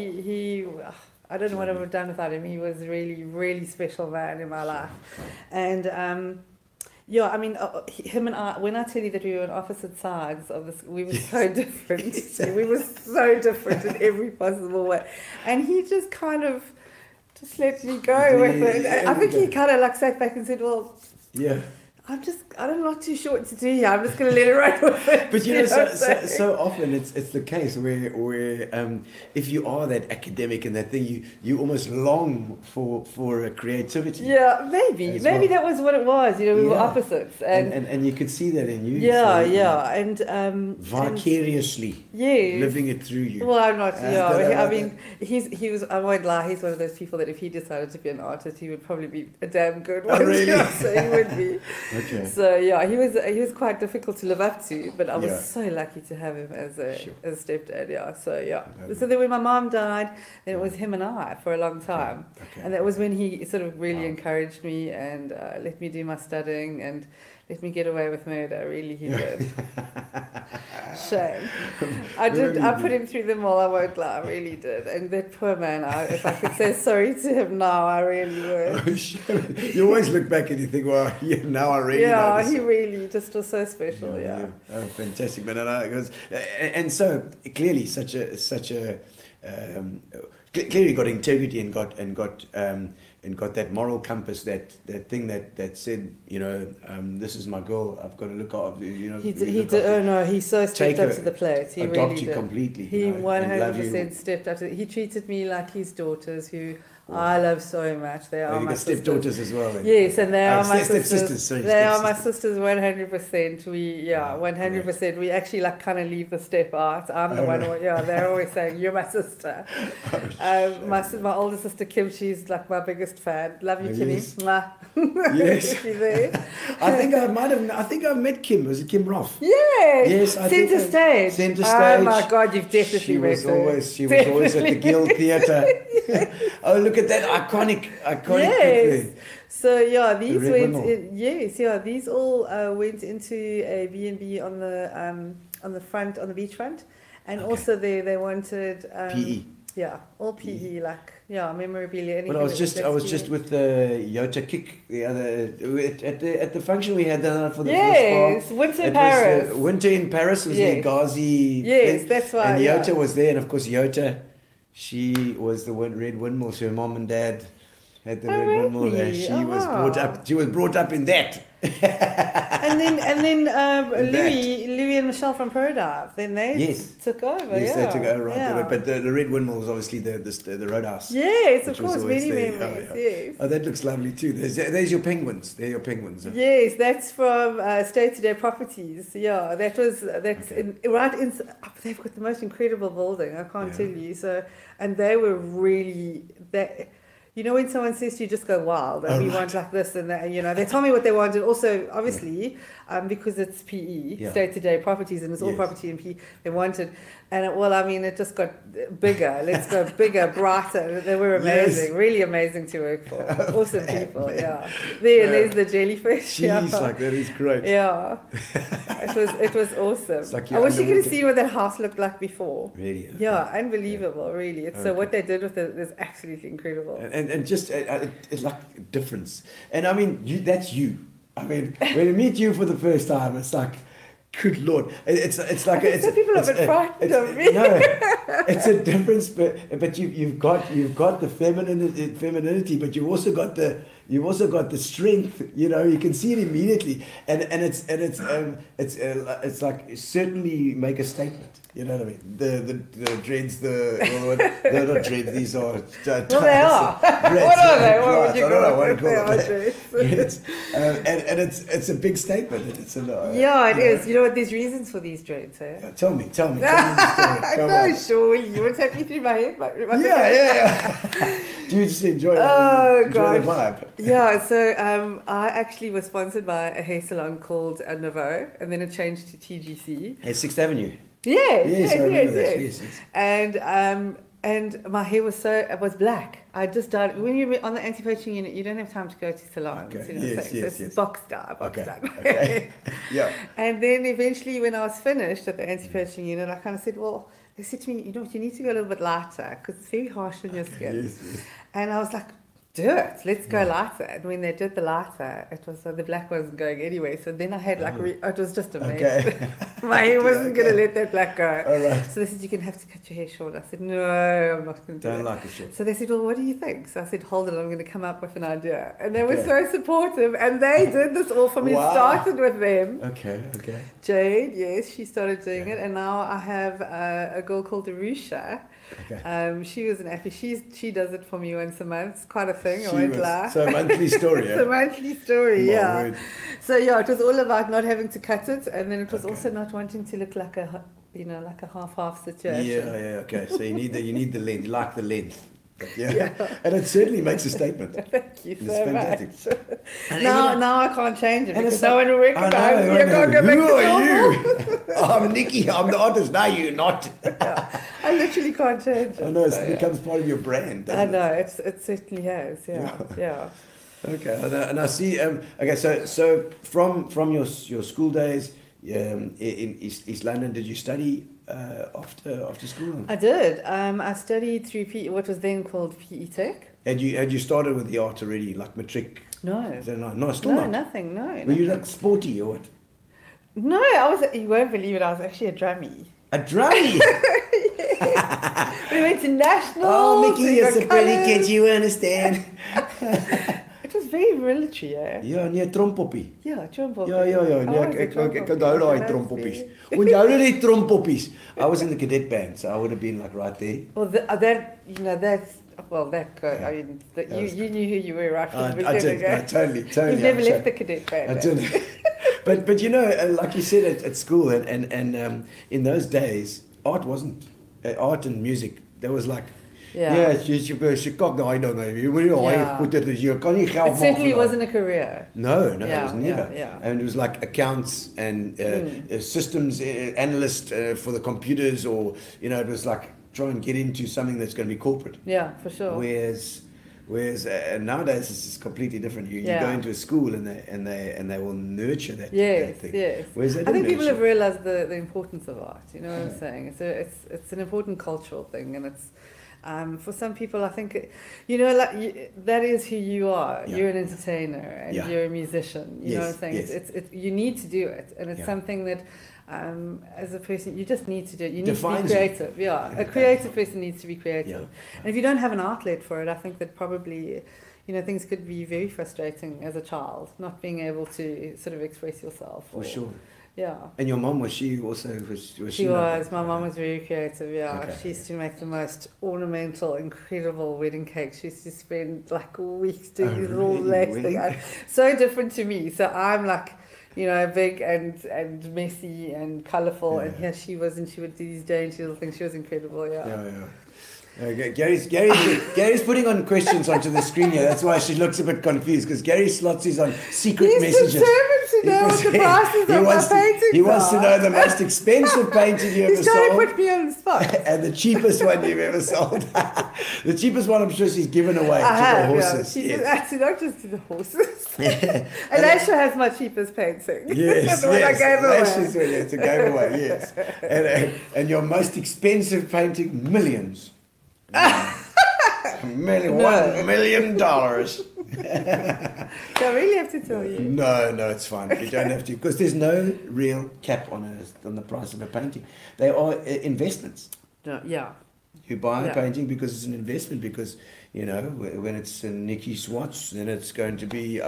I don't know what I would have done without him. He was really, really special man in my life. And, yeah, I mean, him and I, when I tell you that we were on opposite sides of this, we were so different. We were so different in every possible way. And he just kind of just let me go with it. I think he kind of like sat back and said, well, Yeah. I'm not too sure what to do here. I'm just going to let it run with it. But so often it's the case where if you are that academic and that thing, you almost long for creativity. Yeah, maybe that was what it was. We were opposites, and you could see that in you. Yeah, and vicariously. Yes. Living it through you. Well, I'm not. I mean, he was. I won't lie. He's one of those people that if he decided to be an artist, he would probably be a damn good one. Oh, really? So he would be. Okay. So yeah, he was quite difficult to live up to, but I was so lucky to have him as a stepdad. Yeah. So yeah. So then when my mom died, then it was him and I for a long time, and that was when he sort of really encouraged me and let me do my studying and let me get away with murder. Really, he did. Shame. I put him through them all, I won't lie, I really did. And that poor man, if I could say sorry to him now, I really would. You always look back and you think, well, yeah, now I really know Yeah, this. he really just was so special, yeah. Oh, fantastic, man. And so clearly clearly got integrity and got that moral compass, that thing that said, you know, this is my girl, I've got to look after, you know. He did, oh no, he so stepped up to the plate. He adopt really you did. completely. He you know, and love you. 100% stepped up to. He treated me like his daughters, who I love so much. They are you my got sisters. stepdaughters as well. Then. Yes, and they are my stepsisters. sisters. Sorry, They are my stepsisters. sisters 100%. 100%. We actually like kind of leave the step out. I'm the one. They're always saying you're my sister. My older sister Kim, she's like my biggest fan. Love you, Kimmy. Yes. Mwah. Yes. Is she there? I think I've met Kim. Was it Kim Roth? Yes. Yes, I think Centre stage. Centre Oh stage. my God, you've definitely She met was her. always at the Guild Theatre. Oh, look at that iconic Yes. thing. So yeah, these Red went. Windmill. These all went into a B&B on the front, on the beachfront, and also they wanted PE. Yeah, all PE, like memorabilia. But I was just with Yota Kick the other at the function we had done for the yes, first Winter in It Paris. was, Winter in Paris was the Ghazi. Yes, thing, that's why. and Yota was there, and of course Yota, she was the Red Windmill. So her mom and dad had the Red Windmill there. really? She was brought up. She was brought up in that. and then Louis and Michelle from Prodive, then they took over. Yes, yeah. they took over. Right yeah. there. But the Red Windmill was obviously the roadhouse. Yes, of which was course, always many there. memories. Oh, yeah. Yes. Oh, that looks lovely too. There's your penguins. They're your penguins. Yes, that's from State Today Properties. Yeah, that's Okay. they've got the most incredible building. I can't tell you. So, and they were really that. You know, when someone says to you, just go wild, and we want like this and that, you know, they tell me what they wanted. Also, obviously, because it's PE, State Today Properties, and it's all property and PE, they wanted. And it just got bigger. Let's go bigger, brighter. They were amazing, really amazing to work for. Awesome people, there's the jellyfish. Jeez, like that is great. Yeah, it was awesome. Like I wish you could have seen what that house looked like before. Really? Yeah, unbelievable, really. So what they did with it is absolutely incredible. And just it's like difference. And I mean, that's you. I mean, when I meet you for the first time, it's like, good Lord, it's like some people are a bit frightened of me. No, it's a difference, but you've got the femininity, but you've also got the strength. You know, you can see it immediately, and it's like certainly make a statement. You know what I mean? The dreads, they're not dreads. These are. Well, they are. What are they? What would you I don't know what to call call them? dreads. And it's a big statement. It's yeah, it is. You know what? There's reasons for these dreads, eh? Tell me the story. Come on. No, sure. You want to take me through my head? Yeah. Do you just enjoy it? Oh, enjoy gosh. the vibe? Yeah, so I actually was sponsored by a hair salon called Nouveau, and then it changed to TGC. Hey, 6th Avenue. Yes. I remember that. Yes. And my hair was black. I just dyed. When you're on the anti-poaching unit, you don't have time to go to salons. Okay. You know, Yes. Box dye. Okay. Yeah. And then eventually, when I was finished at the anti-poaching unit, I kind of said, well, they said to me, you know what, you need to go a little bit lighter because it's very harsh on your skin. Yes. And I was like, do it. Let's go lighter. And when they did the lighter, it was the black wasn't going anyway. So then I had it was just a mess. Okay. My hair wasn't going to let that black go. All right. So they said, you're going to have to cut your hair short. I said, no, I'm not going to do Don't it. like it short. So they said, well, what do you think? So I said, hold it, I'm going to come up with an idea. And they were so supportive. And they did this all for me. Wow. Started with them. Okay. Jade, yes, she started doing it. And now I have a girl called Arusha. Okay. She was an athlete. She does it for me once a month. It's quite a thing. I won't lie. So a monthly story. It's a monthly story, My yeah. word. So yeah, it was all about not having to cut it, and then it was also not wanting to look like a half situation. Yeah. Okay. So you need the length. You like the length. Yeah. And it certainly makes a statement. Thank you It's so fantastic. much. Now I can't change it And because it's no one will recognize me. I can't go back Who to are normal. you? I'm Nicci. I'm the artist. No, you're not. I literally can't change it. I know. It So, becomes part of your brand. I doesn't know. it? It certainly has. Yeah. Okay, and I see. Okay, so from your school days in East London, did you study after school? I did. I studied through what was then called PE Tech. Had you started with the art already, like matric? No. No, still No, not. nothing. No. Were you nothing. like sporty or what? No, I was. You won't believe it. I was actually a drummie. A drummy. We went to nationals. Oh, Mickey, we you're got so pretty. colours. Can't you understand? It was very military, eh? Ja, nee, trompoppie. Yeah, trompop. Ja, nee, ek onthou daai trompoppies. Onthou die trompoppies. I was in the cadet band, so I would have been like right there. Well, that I mean, you knew who you were right from the beginning. I did, no, totally. You've never left the cadet band. I didn't. but you know, like you said at school and in those days, art wasn't art and music. There was like. Yeah. She cocked the eye down there. You put it as you can't It certainly wasn't a career. No, it Yeah, was never. yeah. And it was like accounts and systems analyst for the computers, or it was like try and get into something that's going to be corporate. Yeah, for sure. Whereas nowadays it's just completely different. You go into a school and they will nurture that. Yes, that thing. yes. Whereas they I think didn't people have nurture. realised the importance of art. You know what I'm saying? It's an important cultural thing, and it's. For some people, I think, that is who you are. Yeah. You're an entertainer and you're a musician. You know what I'm saying? Yes. It's you need to do it, and it's something that, as a person, you just need to do it. You need Defines to be creative. Yeah, a creative person needs to be creative. Yeah. And if you don't have an outlet for it, I think that probably, things could be very frustrating as a child, not being able to sort of express yourself. For sure. Yeah. And your mum, was she also She was. My mum was very creative, yeah. Okay. She used to make the most ornamental, incredible wedding cakes. She used to spend like weeks doing these little lace things. So different to me. So I'm like, big and messy and colourful. And here she was, and she would do these dainty little things. She was incredible, yeah. Okay, Gary's putting on questions onto the screen here. That's why she looks a bit confused, because Gary Slots is on secret messages. He's determined to know what the prices of my paintings He wants to know the most expensive painting you ever He's trying sold. to put me on the spot. And the cheapest one you've ever sold. The cheapest one, I'm sure she's given away to the horses. Yeah. Yes. Actually, not just to the horses. And Asha has my cheapest painting. Yes, the one I gave away. That's it's a gave away, yes. And your most expensive painting, millions. $1 million. Do I really have to tell you? No, it's fine. You don't have to, because there's no real cap on the price of a painting. They are investments. No, yeah. You buy a painting because it's an investment, because, when it's Nicci Swartz, then it's going to be,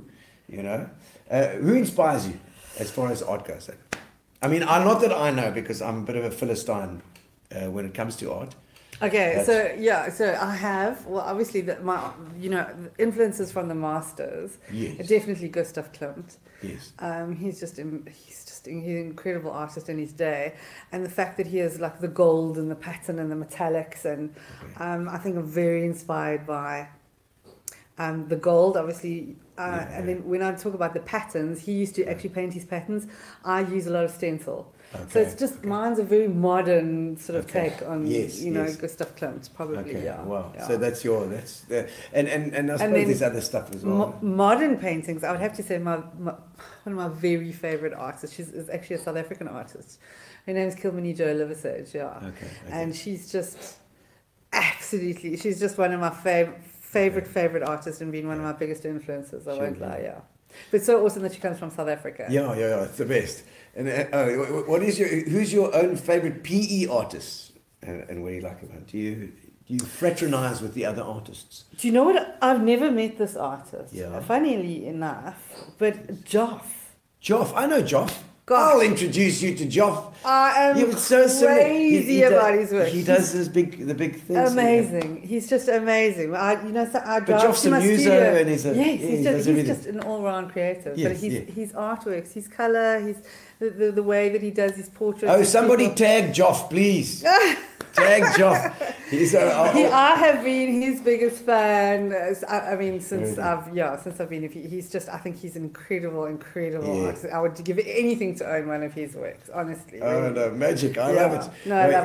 who inspires you as far as art goes? I mean, not that I know, because I'm a bit of a Philistine when it comes to art. Okay, so I have, obviously my influences from the masters. Yes. Definitely Gustav Klimt. Yes. He's an incredible artist in his day, and the fact that he has like the gold and the pattern and the metallics, and I think I'm very inspired by the gold, obviously. And then when I talk about the patterns, he used to actually paint his patterns. I use a lot of stencil. Okay. So it's just, mine's a very modern sort of take on, Yes. Gustav Klimt, probably, Okay. yeah. Wow. Yeah. So and I suppose there's other stuff as well. Modern paintings, I would have to say one of my very favourite artists, is actually a South African artist. Her name is Kilmeny Jo Liversedge, yeah. Okay. And she's just she's just one of my favorite artists, and been one of my biggest influences, I won't lie, yeah. But so awesome that she comes from South Africa. Yeah, it's the best. And who's your own favorite PE artist? And what do you like about it? Do you fraternize with the other artists? Do you know what? I've never met this artist. Yeah. Funnily enough, but Joff. Joff, I know Joff. Gosh. I'll introduce you to Joff. I am crazy about his work. He does the big things. Amazing. He's just amazing. I drive Joff's to my a muser studio. and he's he's just an all-round creative. Yes, but his artworks, his colour, his the way that he does his portraits. Oh, somebody tag Joff, please. Tag Joff. I have been his biggest fan. Since I've been. I think he's an incredible artist. I would give anything to own one of his works. Honestly. Oh really. no, magic! I love it. No, I love it.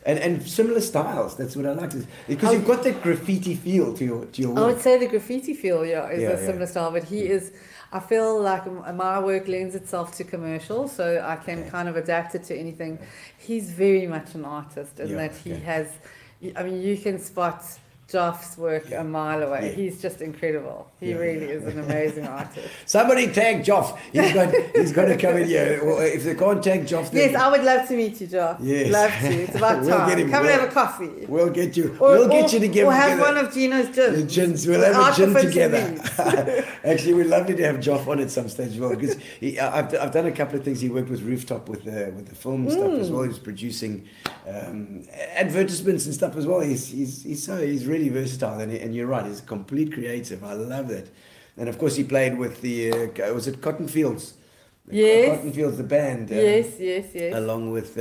And similar styles. That's what I like. Because you've got that graffiti feel to your I work. would say the graffiti feel, is Yeah, a similar style, but he is. I feel like my work lends itself to commercial, so I can kind of adapt it to anything. He's very much an artist in that he has. I mean, you can spot Joff's work a mile away. Yeah. He's just incredible. He really is an amazing artist. Somebody tag Joff. He's got to come in here. Well, if they can't tag Joff, then... Yes, I would love to meet you, Joff. Yes. Love to. It's about We'll time. get him. Come and have a coffee. We'll get you. We'll get you together. Or have one of Gino's gins. Gins. We'll have a gin together. Meats. Actually, we'd lovely to have Joff on at some stage as well, because I've done a couple of things. He worked with Rooftop with the film stuff as well. He was producing advertisements and stuff as well. He's really versatile, and you're right. He's a complete creative. I love that. And of course, he played with the was it Cotton Fields? Yes. Cotton Fields, the band. Yes. Along with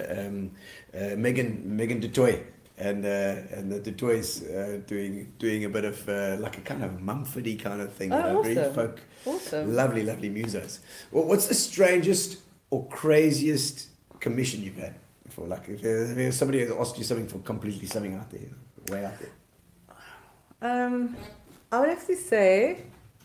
Megan DeToy. And the DeToys doing a bit of like a kind of Mumfordy kind of thing. Awesome. Very folk. Awesome. Lovely musos. Well, what's the strangest or craziest commission you've had? For like, if there's somebody who asked you something for completely something out there, way out there. I would actually say,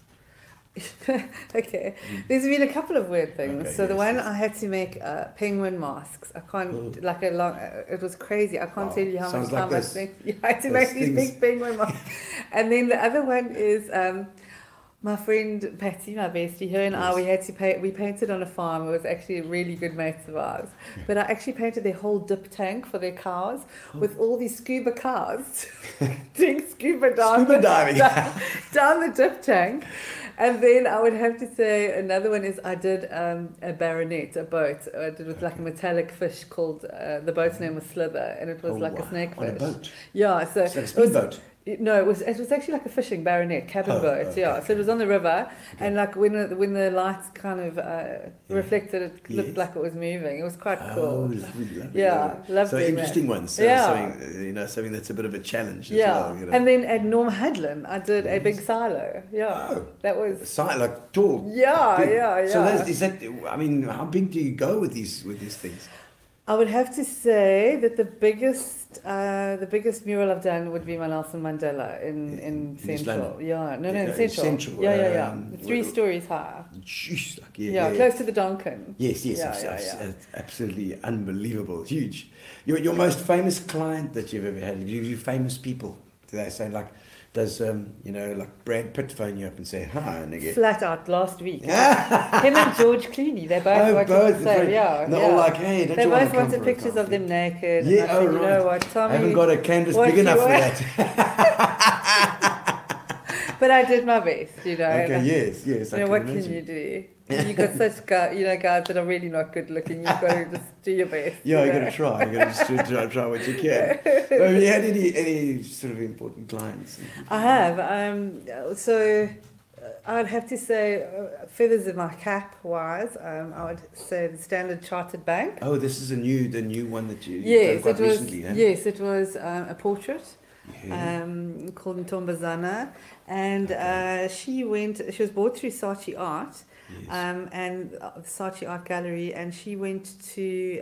okay, there's been a couple of weird things. Okay, so the yes, one yes. I had to make penguin masks. I can't, like a long, it was crazy. I can't Wow. tell you how Sounds much like time I those- spent. I had to those make these things. big penguin masks. And then the other one is my friend Patty, my bestie, her and I, we painted on a farm. It was actually really good mates of ours. But I actually painted their whole dip tank for their cows with all these scuba cows doing scuba diving down the dip tank. And then I would have to say another one is I did a baronet, a boat. I did with like a metallic fish called, the boat's name was Slither, and it was like a snakefish. On a boat? Yeah, so It's like a it was- speedboat? No, it was actually like a fishing baronet, cabin boat. okay, Yeah, so it was on the river, and like when the lights kind of reflected, it looked like it was moving. It was quite Oh, cool. lovely. Yeah, loved So doing interesting that. ones. So Yeah. something that's a bit of a challenge as Yeah, well. You know. and then at Norm Hadlin, I did a big silo. Yeah, Oh. that was. Like tall. Yeah, big. yeah. So is that? I mean, how big do you go with these things? I would have to say that the biggest mural I've done would be my Nelson Mandela in East Central. London? Yeah, no, Yeah, in Central. Central, Yeah. 3 well- stories high. Jeez, like Yeah, close to the Donkin. Yes, Yeah, it's absolutely unbelievable, huge. Your most famous client that you've ever had? You famous people? Do they say like? Does like Brad Pitt phone you up and say hi, nigga? Flat out last week. Him and George Clooney, they both wanted both. to say, yeah. They're all like, hey, don't they you want both to come wanted for a pictures of coffee? them naked. Yeah, and I said, you know what, Tommy. I haven't got a canvas what big enough you for want? that. But I did my best, Okay, and yes. you know, what can you do? You got such guys that are really not good looking. You've got to just do your best. Yeah, you got know? to try. You got to try what you can. Have you had any sort of important clients? I have. So I'd have to say, feathers in my cap wise, I would say the Standard Chartered Bank. Oh, this is the new one that you Yes, done quite it was. recently. Huh? Yes, it was a portrait. Yeah. Called Ntombazana, and she was bought through Saatchi Art, Yes. and the Saatchi Art Gallery, and she went to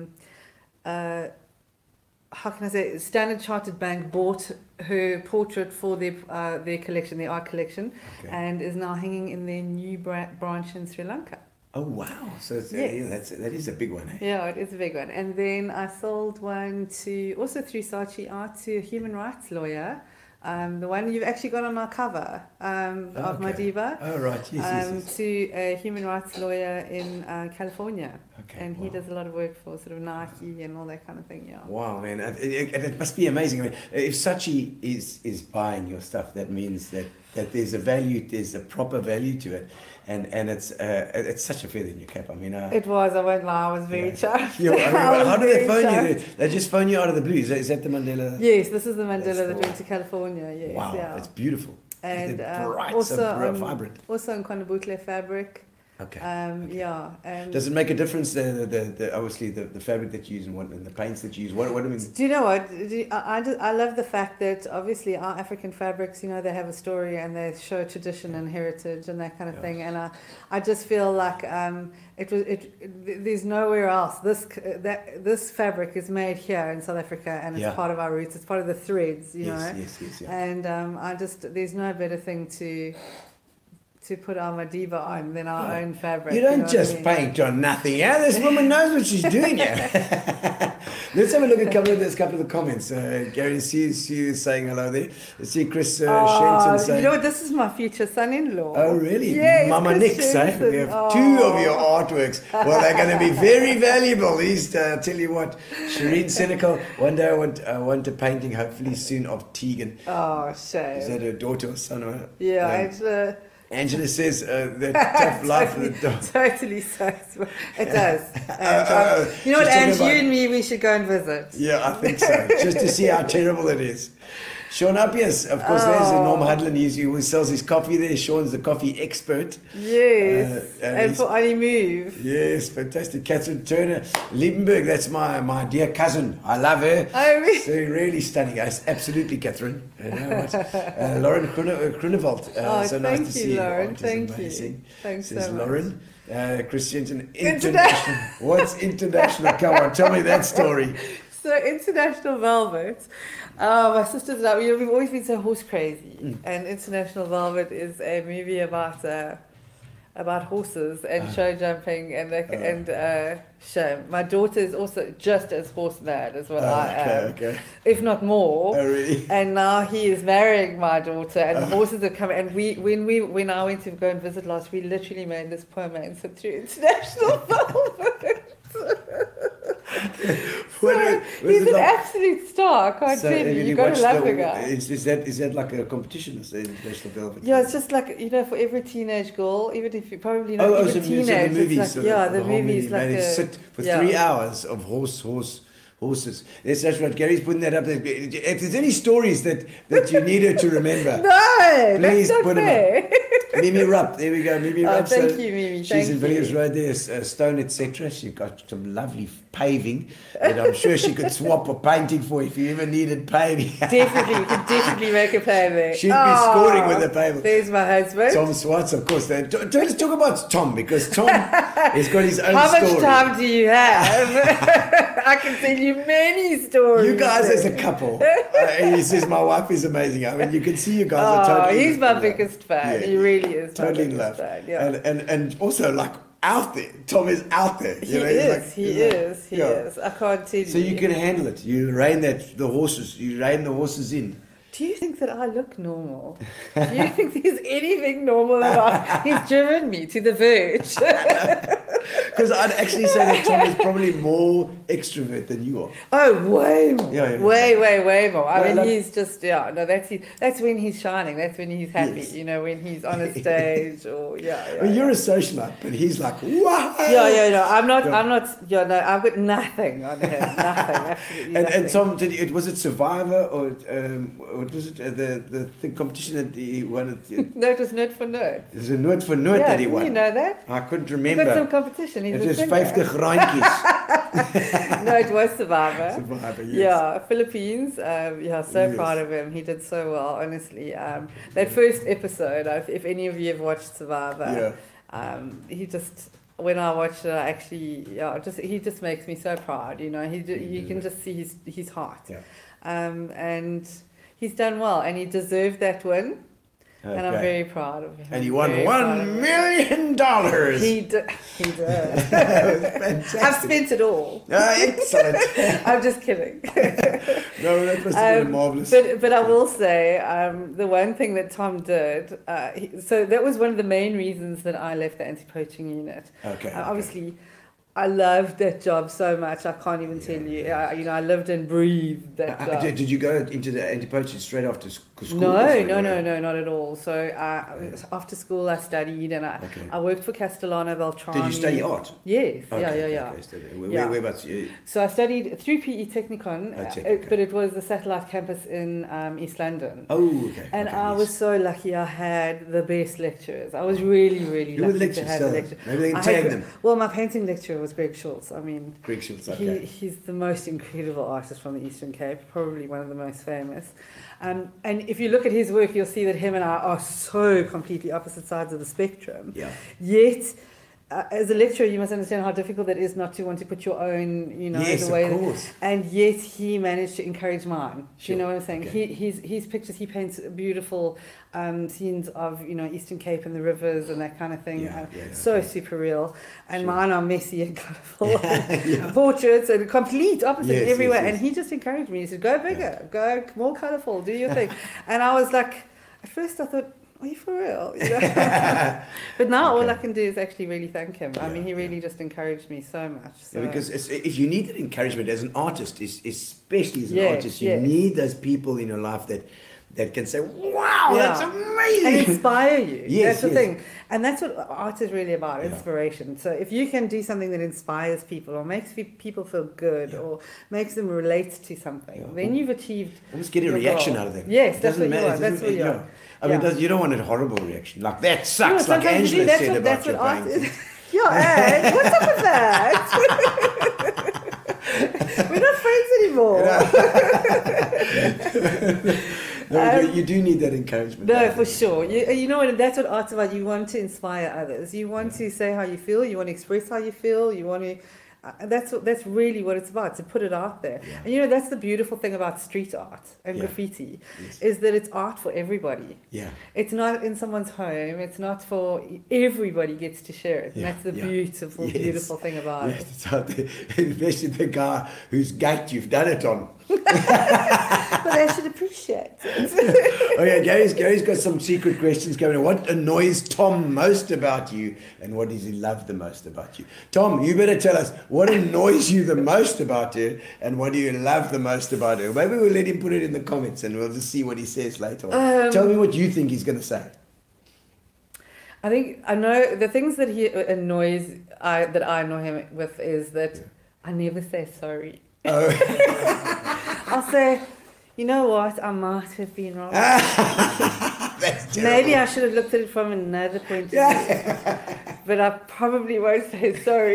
how can I say, Standard Chartered Bank bought her portrait for their collection, their art collection, Okay. and is now hanging in their new branch in Sri Lanka. Oh wow! So it's, Yes. that is a big one. Eh? Yeah, it is a big one. And then I sold one also through Saatchi Art to a human rights lawyer, the one you've actually got on our cover of my Okay. diva. Oh right, yes. To a human rights lawyer in California. Okay, And he wow. does a lot of work for sort of Nike and all that kind of thing, yeah. Wow, man, it must be amazing. I mean, if Saatchi is buying your stuff, that means that there's a value, there's a proper value to it, and it's such a feather in your cap. I mean, It was, I won't lie, I was very chuffed. Yeah, I mean, I was how do they very phone you? chuffed. They just phone you out of the blue. Is that the Mandela? Yes, this is the Mandela That's the that one. went to California, yes. Wow, yeah. it's beautiful. And They're bright, also so vibrant. Also in Konabukle fabric. Okay. Yeah. Does it make a difference? Obviously the fabric that you use and the paints that you use. What do you mean? Do you know what? I love the fact that obviously our African fabrics, you know, they have a story and they show tradition and heritage and that kind of thing. And I just feel like there's nowhere else. This fabric is made here in South Africa, and it's part of our roots. It's part of the threads, you know. Yes. And there's no better thing to put our Madiba on than our own fabric. You don't just paint on nothing. Yeah, this woman knows what she's doing here. Let's have a look at a couple of the comments. Gary, see you saying hello there. Let's see Chris Shenton saying... You know what, this is my future son-in-law. Oh, really? Yes, Mama Nix, eh? We have 2 of your artworks. Well, they're going to be very valuable. These, tell you what, Shireen Senecal, one day I want a painting, hopefully soon, of Tegan. Oh, shame. Is that her daughter or son? Or yeah, it's... Angela says that tough life for the dog. Totally so. It does. You know what, Ange, you and me, we should go and visit. Yeah, I think so. Just to see how terrible it is. Sean Appius, of course, there's Norm Hudlin. He always sells his coffee there. Sean's the coffee expert. Yes, and for any move. Yes, fantastic. Catherine Turner, Liebenberg, that's my dear cousin. I love her. Oh, really? So really stunning. Absolutely, Catherine. Lauren Grunewald. So nice to see you. Lauren. Thank you. Thanks so much. Lauren. Christian International. What's international? Come on, tell me that story. So International Velvet, my sisters and I, we've always been so horse crazy, and International Velvet is a movie about horses and show jumping and show. My daughter is also just as horse mad as what I am, if not more. Oh, really? And now he is marrying my daughter, and the horses are coming. And when I went to go and visit last, we literally made this poor man sit through International Velvet. He's an absolute star. I can't tell you. You've got to love the guy. Is that like a competition? Is the International Velvet? Yeah, it's just like, you know, for every teenage girl, even if you probably not even teenage, the it's like, the movie is like a... sit for 3 hours of horses. That's what Gary's putting that up there. If there's any stories that you need her to remember, no, please that's not put fair. them up. Mimi Rupp, there we go. Mimi Rupp. Thank you, Mimi. She's in Villiers Road there, Stone, etc. She's got some lovely paving that I'm sure she could swap a painting for if you ever needed paving. Definitely, we could definitely make a paving. She'd be scoring with the paving. There's my husband. Tom Swartz, of course. Let's talk about Tom, because Tom has got his own story. How much time do you have? I can tell you many stories. You guys as a couple. He says my wife is amazing. I mean, you can see you guys are totally... he's my biggest fan. Yeah. He really is. Totally in love. Fan, yeah. And also, like, out there. Tom is out there. He is. I can't tell you. So you can handle it. You rein the horses in. Do you think that I look normal? Do you think there's anything normal about... He's driven me to the verge. Because I'd actually say that Tom is probably more extrovert than you are. Oh, way more. Yeah. Way more. I mean, he's just, that's when he's shining. That's when he's happy, you know, when he's on a stage or, Well, you're a socialite, but he's like, wow. No, I'm not, I've got nothing on him. Nothing, absolutely nothing. And Tom, was it Survivor or what was it, the competition that he won? No, it was Noot for Noot. It was a Noot for Noot that he won. You know that? I couldn't remember. He got some competition. It was 50 randjies. No, it was Survivor. Survivor, yes. Yeah, Philippines. So proud of him. He did so well, honestly. That first episode, if any of you have watched Survivor, he just... When I watched it, he just makes me so proud. You know, you can just see his heart. Yeah. And he's done well, and he deserved that win. Okay. And I'm very proud of him. And he won $1 million. He did. That was fantastic. I've spent it all. Excellent. I'm just kidding. No, that must have been marvelous. But I will say, the one thing that Tom did, so that was one of the main reasons that I left the anti-poaching unit. Okay. Obviously, I loved that job so much, I can't even tell you. I lived and breathed that job. Did you go into the anti-poaching straight after school? No, or something, no, or- no, no, not at all. So after school, I studied and I worked for Castellano Beltrami. Did you study art? Yes, Okay, yeah. Okay, study. Yeah. Whereabouts? You? So I studied through PE Technikon, okay. but it was the satellite campus in East London. Oh, okay. And okay, I yes. was so lucky I had the best lecturers. I was really, really Who were lucky the to lecturers? have Tell the them. lecturers. Maybe they can I tag had- them. Well, my painting lecturer was Greg Schultz. I mean, Greg Schultz, okay. he's the most incredible artist from the Eastern Cape, probably one of the most famous. And if you look at his work, you'll see that him and I are so completely opposite sides of the spectrum. Yeah. Yet, as a lecturer, you must understand how difficult it is not to want to put your own, Yes, the way. of course. And yet, he managed to encourage mine. Sure. You know what I'm saying? Okay. His pictures, he paints beautiful scenes of Eastern Cape and the rivers and that kind of thing. Yeah, so okay. super real. And Sure. mine are messy and colourful portraits and complete opposite Yes, everywhere. yes, yes. And he just encouraged me. He said, "Go bigger, go more colourful, do your thing." And I was like, at first I thought, are you for real? But now all I can do is actually really thank him. I mean, he really just encouraged me so much. So. Yeah, because if you need that encouragement as an artist, especially as an Yes, artist, you yes. need those people in your life that can say, "Wow, that's and amazing," inspire you. Yes, That's the yes. thing. And that's what art is really about, Yeah. inspiration. So if you can do something that inspires people or makes people feel good or makes them relate to something, then you've achieved. Almost get a your reaction goal. out of them. Yes, that's Doesn't what you matter, want. it That's doesn't- what you yeah. want. I mean, Yeah. you don't want a horrible reaction. Like, that No, sucks, like sometimes you Angela do. said about That's your what art painting. is. Yeah, Ed, what's up with that? We're not friends anymore. No, you do need that encouragement. No, for sure. You know what? That's what art's about. You want to inspire others. You want to say how you feel. You want to express how you feel. You want to. That's really what it's about, to put it out there. Yeah. And that's the beautiful thing about street art and Yeah. graffiti, Yes. is that it's art for everybody. Yeah. It's not in someone's home. It's not for everybody gets to share it. And Yeah, that's the yeah. beautiful, Yes. beautiful thing about Yes, it. it's out there. Especially the guy whose gate you've done it on. But they should appreciate it. Okay, Gary's got some secret questions coming. What annoys Tom most about you, and what does he love the most about you? Tom, you better tell us what annoys you the most about her, and what do you love the most about her. Maybe we'll let him put it in the comments, and we'll just see what he says later on. Tell me what you think he's going to say. I think I know the things that that I annoy him with is that I never say sorry. Oh. I'll say, you know what, I might have been wrong. That's terrible. Maybe I should have looked at it from another point of view. But I probably won't say sorry.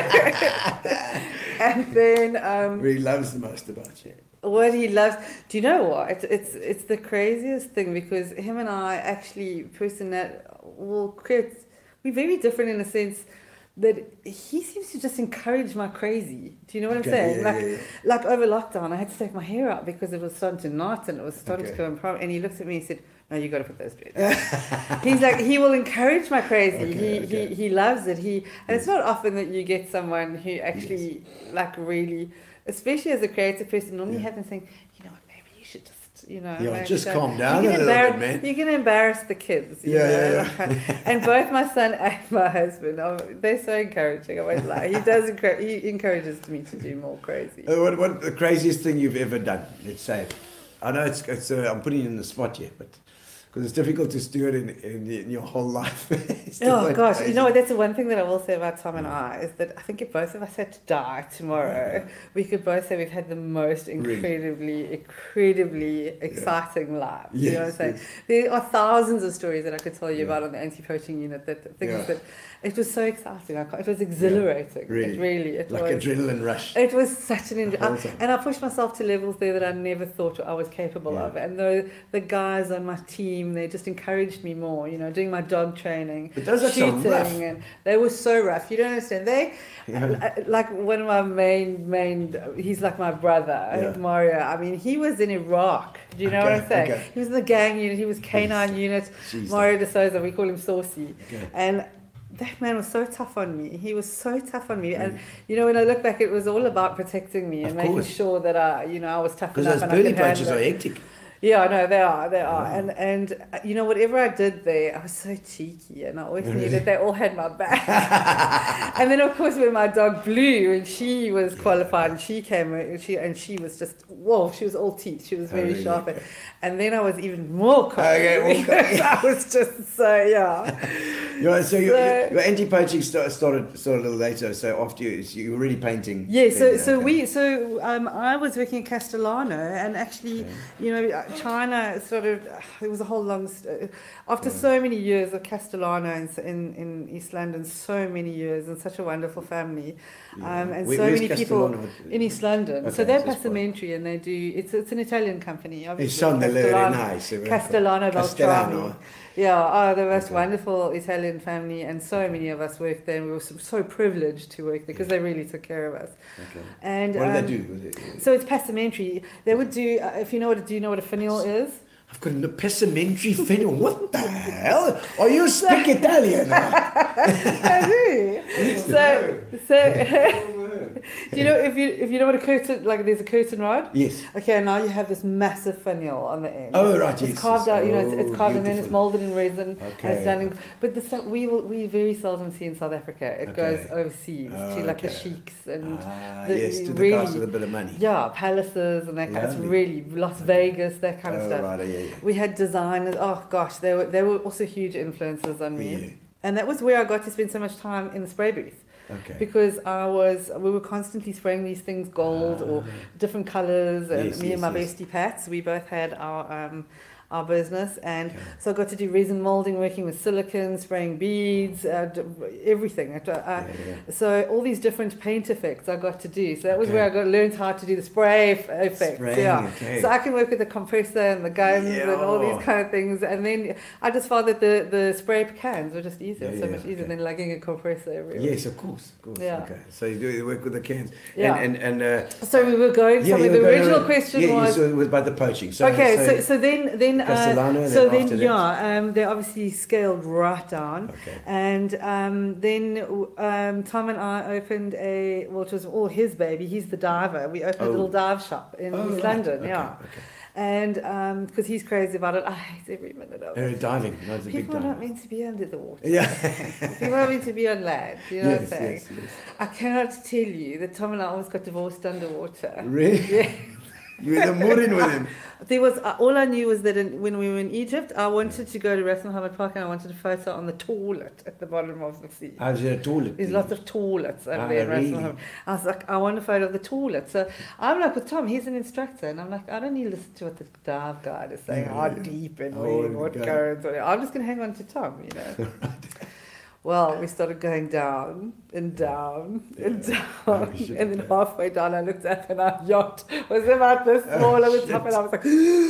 And then What he loves the most about you. what he loves, do you know what? It's the craziest thing, because him and I actually, person that will create, we're very different in a sense that he seems to just encourage my crazy. Do you know what I'm saying? Like over lockdown, I had to take my hair out because it was starting to knot and it was starting to go improv. And he looked at me and he said, "No, you got to put those dreads." He's like, he will encourage my crazy. He loves it. And it's not often that you get someone who actually like really, especially as a creative person, normally you have them saying, you know what, maybe you should just, like, just so calm down you a can little bit, man. You can embarrass the kids. you know, like, and both my son and my husband, they're so encouraging. I won't lie. He encourages me to do more crazy. What the craziest thing you've ever done? Let's say. I know it's I'm putting you in the spot here, but because it's difficult to do it in your whole life. Oh gosh, you know what? That's the one thing that I will say about Tom and I is that I think if both of us had to die tomorrow, we could both say we've had the most incredibly exciting lives. You know what I'm saying? Yes. There are thousands of stories that I could tell you about on the anti-poaching unit. Things that it was so exciting. It was exhilarating. Really? It like was. adrenaline rush. It was such an Awesome. and I pushed myself to levels there that I never thought I was capable of. And the guys on my team, they just encouraged me more. Doing my dog training, But those are so shooting, rough. and they were so rough. You don't understand. They like one of my main. He's like my brother, Mario. I mean, he was in Iraq. Do you know what I'm saying? Okay. He was in the gang unit. He was K9 unit. Jeez. Mario de Souza, we call him Saucy, Okay. and. That man was so tough on me. He was so tough on me. And, when I look back, it was all about protecting me and making sure that I was tough Because enough. those and I burly could handle punches are it. hectic. Yeah, no, they are. And you know, whatever I did there, I was so cheeky, and I always knew that they all had my back. And then, of course, when my dog Blue, and she was qualified, and she came, and she was just, whoa, she was all teeth. She was very sharp. And then I was even more confident. Okay. I was just so, Yeah, so your anti-poaching started a little later. So after you were already painting. Yeah, then, I was working at Castellano, and actually, you know, China it was a whole long, after so many years of Castellano in East London, so many years, and such a wonderful family, and so where's many people Castellano? in East London. Okay, so they're so it's passementary, and they do, it's an Italian company, It obviously. sounded very nice. Castellano Beltrami. Castellano. Yeah, the most wonderful Italian family, and so many of us worked there, and we were so privileged to work there because they really took care of us. Okay. And What did they do? so it's passementary. They would do, if you know do you know what a finial is? I've got a passementary finial. What the hell? Are you speak Italian? I do. So do you know if you know what a curtain, like there's a curtain rod? Yes. Okay, now you have this massive finial on the end. Oh, right, It's yes, carved yes. out, you know, it's Oh, carved and then it's beautiful. molded in resin. Okay. And it's done in, but the stuff we very seldom see in South Africa. It goes overseas to like the sheiks and Yes, to the guys with a bit of money. Yeah, palaces and that kind of, it's Lovely. really Las Vegas, that kind of Oh, stuff. right, yeah. We had designers, oh gosh, they were also huge influences on me. Yeah. And that was where I got to spend so much time in the spray booth. Okay. Because we were constantly spraying these things gold or different colours, and Yes, me and my yes. bestie Pats, we both had our business, and so I got to do resin molding, working with silicon, spraying beads, everything. So all these different paint effects I got to do. So that was where I learned how to do the spray effects. Spraying, okay. So I can work with the compressor and the guns and all these kind of things. And then I just found that the spray cans were just easier, so much easier than lugging a compressor everywhere. Yes, of course. Yeah. Okay. So you do work with the cans. Yeah. And So we were going somewhere. The original question was. so it was about the poaching. So, Okay, so then Castellano, and so then then after that? they obviously scaled right down, Okay. and then Tom and I opened it was all his baby. He's the diver. We opened a little dive shop in East London, Okay. and because he's crazy about it, I hate every minute of it. Diving. No, it's a big People are dive. not meant to be under the water. Yeah. People are meant to be on land. You know what I'm Yes, saying? yes. I cannot tell you that Tom and I almost got divorced underwater. Really? Yeah. You were the mooring with him. There was all I knew was that when we were in Egypt, I wanted to go to Ras Mohammed Park, and I wanted a photo on the toilet at the bottom of the sea. How's your toilet? There's lots of toilets over there in Ras really? Mohammed. I was like, I want a photo of the toilet. So I'm like with Tom, he's an instructor, and I'm like, I don't need to listen to what the dive guide is saying, how deep and what currents. I'm just going to hang on to Tom, you know. Well, we started going down and down and down, and then halfway down I looked up and our yacht was about this small at the top, and I was like,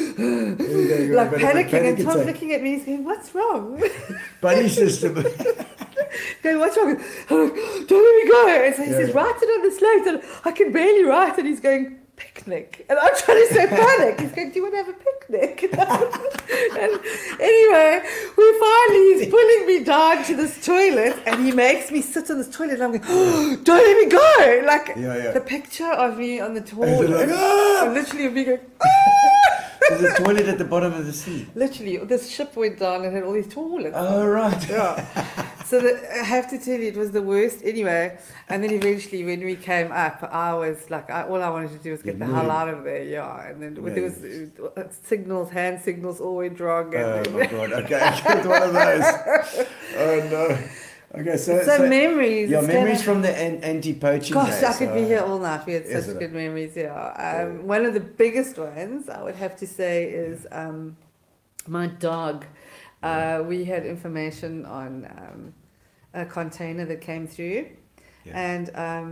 like panicking, and Tom's looking at me, he's going, what's wrong? Buddy system. Going, what's wrong? I'm like, don't let me go. And so he says, write it on the slate, and I can barely write, and he's going, picnic. And I'm trying to say panic. He's going, do you want to have a picnic? And anyway, he's pulling me down to this toilet, and he makes me sit on this toilet, and I'm going, oh, don't let me go. Like the picture of me on the toilet. Like, ah! I'm literally me going, There's a toilet at the bottom of the sea. literally, this ship went down and had all these toilets. Oh, right. Yeah. So I have to tell you, it was the worst. Anyway, and then eventually when we came up, I was like, all I wanted to do was get the hell out of there. Yeah. And then there was signals, hand signals all went wrong. And Oh, my God. Okay, I got one of those. Oh, no. Okay, so memories. Yeah, it's memories kinda- from the anti-poaching Gosh, days. I could be here all night. We had Is such it? good memories, yeah. One of the biggest ones, I would have to say, is my dog. We had information on a container that came through. And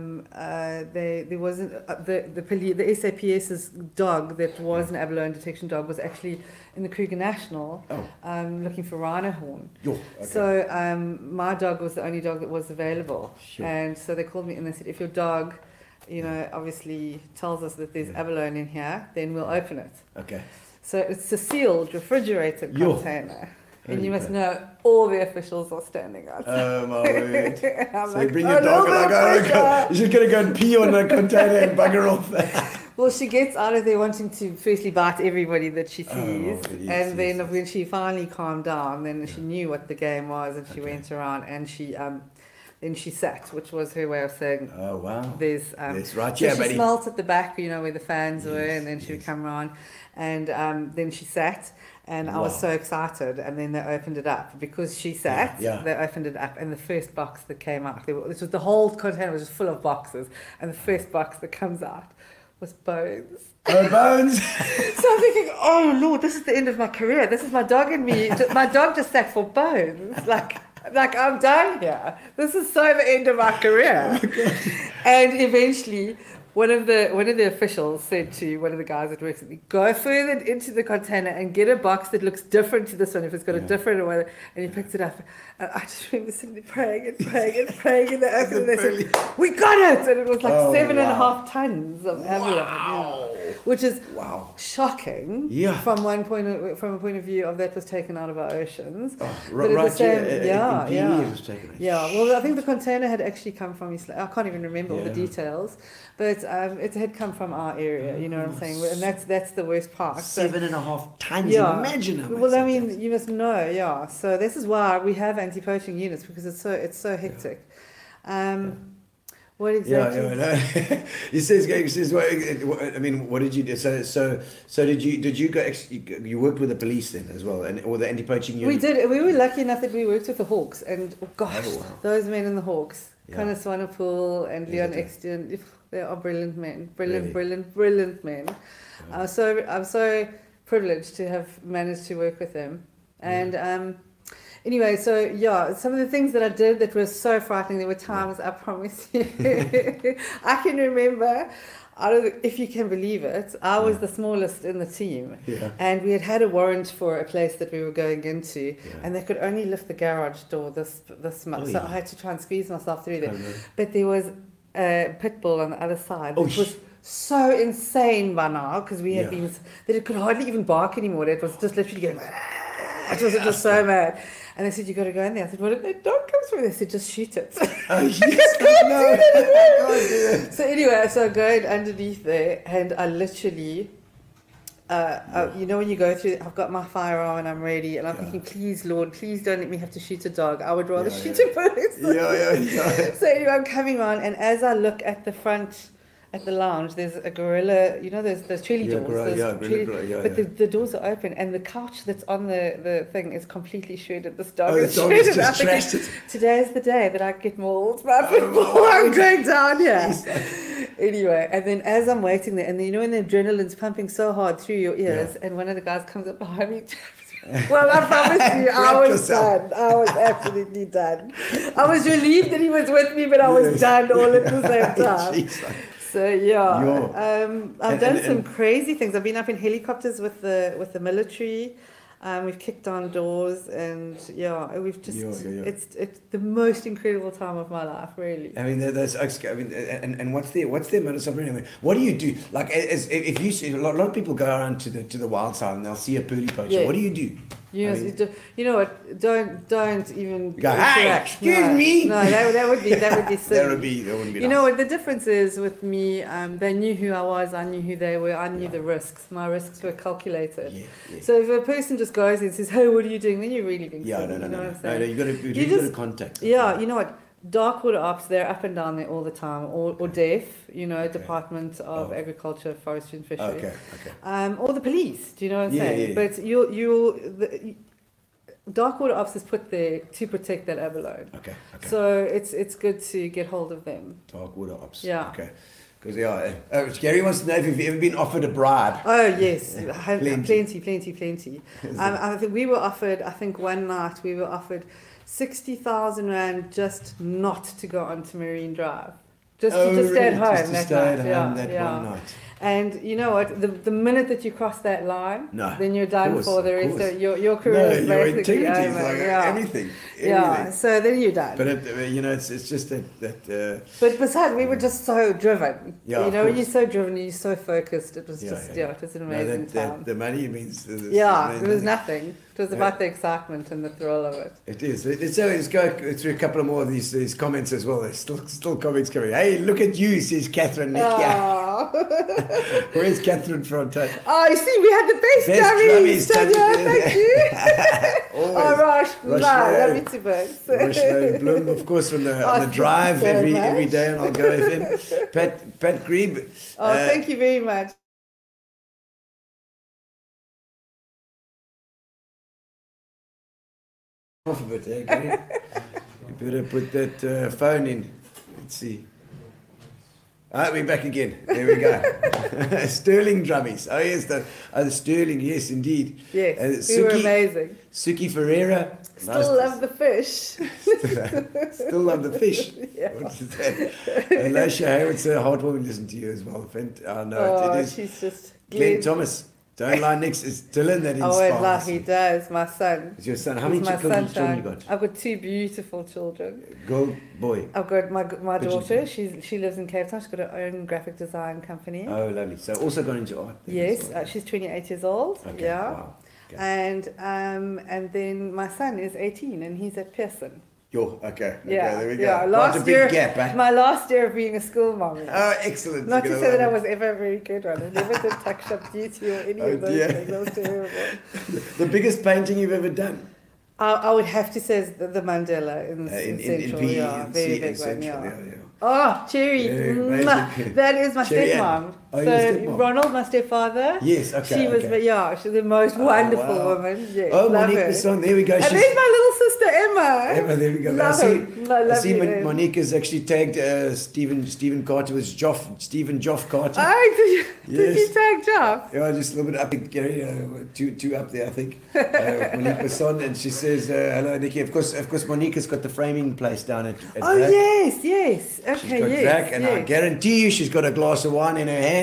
there wasn't the police, the SAPS's dog that was an abalone detection dog was actually in the Kruger National looking for rhino horn. So my dog was the only dog that was available, and so they called me and they said, if your dog, you know, obviously tells us that there's abalone in here, then we'll open it. Okay. So it's a sealed, refrigerated container. And you must know all the officials are standing outside. Oh, my word. I'm So like, you bring your dog and I go, you're just going to go and pee on the container and bugger off. Well, she gets out of there wanting to firstly bite everybody that she sees, yes, and then when she finally calmed down, then she knew what the game was, and she went around and she then she sat, which was her way of saying, Oh wow. there's That's right. so Yeah, she buddy. smelt at the back, you know, where the fans were, and then she would come around, and then she sat. And I was Wow. so excited, and then they opened it up because she sat. Yeah. They opened it up, and the first box that came out, this was the whole container was just full of boxes, and the first box that comes out was bones. Oh, bones. So I'm thinking, oh Lord, this is the end of my career. This is my dog and me. My dog just sat for bones. Like I'm done here. This is so the end of my career. And eventually, one of the officials said to one of the guys that works with me, go further into the container and get a box that looks different to this one if it's got a different one. And he picked it up. And I just remember sitting there praying and they opened it and they said, we got it! And it was like 7.5 tons of abalone. Wow. Yeah. Which is Wow. shocking Yeah. from a point of view of that was taken out of our oceans. Oh, But at right. the same, In PE it was taken. yeah. Well, I think the container had actually come from I can't even remember all the Yeah. details, but it had come from our area. You know what I'm saying? And that's the worst part. So, 7.5 tons. yeah. Imagine how much Well, I that mean, is. you must know, yeah. So this is why we have anti-poaching units because it's so hectic. What exactly? Yeah. He says, well, I mean, what did you do? So did you go? You worked with the police then as well, or the anti-poaching unit? We did. We were lucky enough that we worked with the Hawks, and gosh, Oh, wow. those men in the Hawks, Yeah. Connor Swanepoel and Leon Isn't it? Exton, they are brilliant men. Really? Brilliant men. I'm so privileged to have managed to work with them. And anyway, so yeah, some of the things that I did that were so frightening. There were times, I promise you, I can remember. If you can believe it, I was the smallest in the team, and we had a warrant for a place that we were going into, and they could only lift the garage door this much, so I had to try and squeeze myself through there. But there was a pit bull on the other side, which was so insane by now because we had been that it could hardly even bark anymore. It was just literally going. It was just so mad. And they said, you got to go in there. I said, well, if the dog comes through, they said, just shoot it. Oh, yes. So anyway, so I go underneath there, and I literally, you know, when you go through, I've got my firearm and I'm ready, and I'm thinking, please, Lord, please don't let me have to shoot a dog. I would rather shoot a person. Yeah. So anyway, I'm coming on, and as I look at the front, at the lounge, there's a gorilla, you know, there's trellis doors. But the doors are open, and the couch that's on the thing is completely shredded. This dog is the dog shredded. is just I'm thinking, trashed. today's the day that I get mauled by people. I'm going down here. Anyway, and then as I'm waiting there, and then, you know, when the adrenaline's pumping so hard through your ears, and one of the guys comes up behind me. Well, I promise you, I was done. I was absolutely done. I was relieved that he was with me, but I was done all at the same time. So I've done some crazy things. I've been up in helicopters with the military. We've kicked down doors, and we've just it's the most incredible time of my life, really. I mean, and what's their modus operandi? I mean, what do you do? Like, if you see a lot of people go around to the wild side and they'll see a pearly poacher. Yeah. What do you do? You know what? Don't even go, hey, excuse me. No, that would be silly. that wouldn't be nice. You know what the difference is with me? They knew who I was. I knew who they were. I knew the risks. My risks were calculated. So if a person just goes and says, "Hey, what are you doing?" then you're really being silly. You know what I'm saying? You got to contact them. Yeah, you know what? Dark water ops, they're up and down there all the time, or DEF, you know, Department of Agriculture, Forestry and Fishery. Or the police, do you know what I'm saying? But the dark water ops is put there to protect that abalone. So it's good to get hold of them. Dark water ops. Yeah. Okay. Because Gary wants to know if you've ever been offered a bribe. Oh yes, plenty. I think we were offered. I think one night we were offered 60,000 rand just not to go onto Marine Drive, just to stay at home that night. And you know what? The minute that you cross that line, then you're done for the rest of your career. Is basically over. Everything. Yeah. So then you're done. But it's just that. But besides, we were just so driven. Yeah, you know, when you're so driven, and you're so focused. It was just it was an amazing time. The money means. It was nothing. It was about the excitement and the thrill of it. It is. Let's go through a couple of more of these comments as well. There's still comments coming. Hey, look at you, says Catherine. Where's Catherine from? Oh, you see, we had the best dummies. Thank you. Always. Rosh, Rosh, love you too much. Rosh Bloom, of course, on the drive so every day, and I'll go with him. Pat Grebe. Thank you very much. Off a bit, eh, Gary? You better put that phone in. Let's see. All right, we're back again. There we go. Sterling drummies. Oh, yes, the Sterling, yes, indeed. Yes, we were amazing. Suki Ferreira. Still love the fish. Still love the fish. Yeah. What is that? Elisha, it's a heartwarming to listen to you as well. I know it is. She's just Glenn Thomas. Don't lie, Nix. It's Dylan that inspires. I won't lie, he does. My son. It's your son. How many children you got? I've got 2 beautiful children. Girl, boy. I've got my daughter. She lives in Cape Town. She's got her own graphic design company. Oh, lovely. So also gone into art. Yes, she's 28 years old. Okay. Yeah. Wow. Okay. And then my son is 18 and he's at Pearson. Okay. Yeah, there we go. yeah. Quite a big gap, eh? My last year of being a school mom. Oh, excellent. Not to say that I was ever a very good one. I never did tuck-shop duty or any of those things. That was terrible. The biggest painting you've ever done? I would have to say the Mandela in Central. PE, yeah, very big one. Central, Yeah. Oh, Cherry. That is my stepmom. Oh, so stepmom. Ronald, my stepfather. Yes, okay. She was, she's the most wonderful woman. Yes, oh, love Monique her. Besson, there we go. And there's my little sister Emma. Emma, there we go. I see Monique has actually tagged Stephen Carter was Stephen Joff Carter. Oh, did you tag Joff? Yeah, just a little bit up, two up there, I think. Monique Besson, and she says, "Hello, Nikki." Of course, Monique has got the framing place down at Oh, Drac. yes. Okay, She's got Drac, and I guarantee you, she's got a glass of wine in her hand.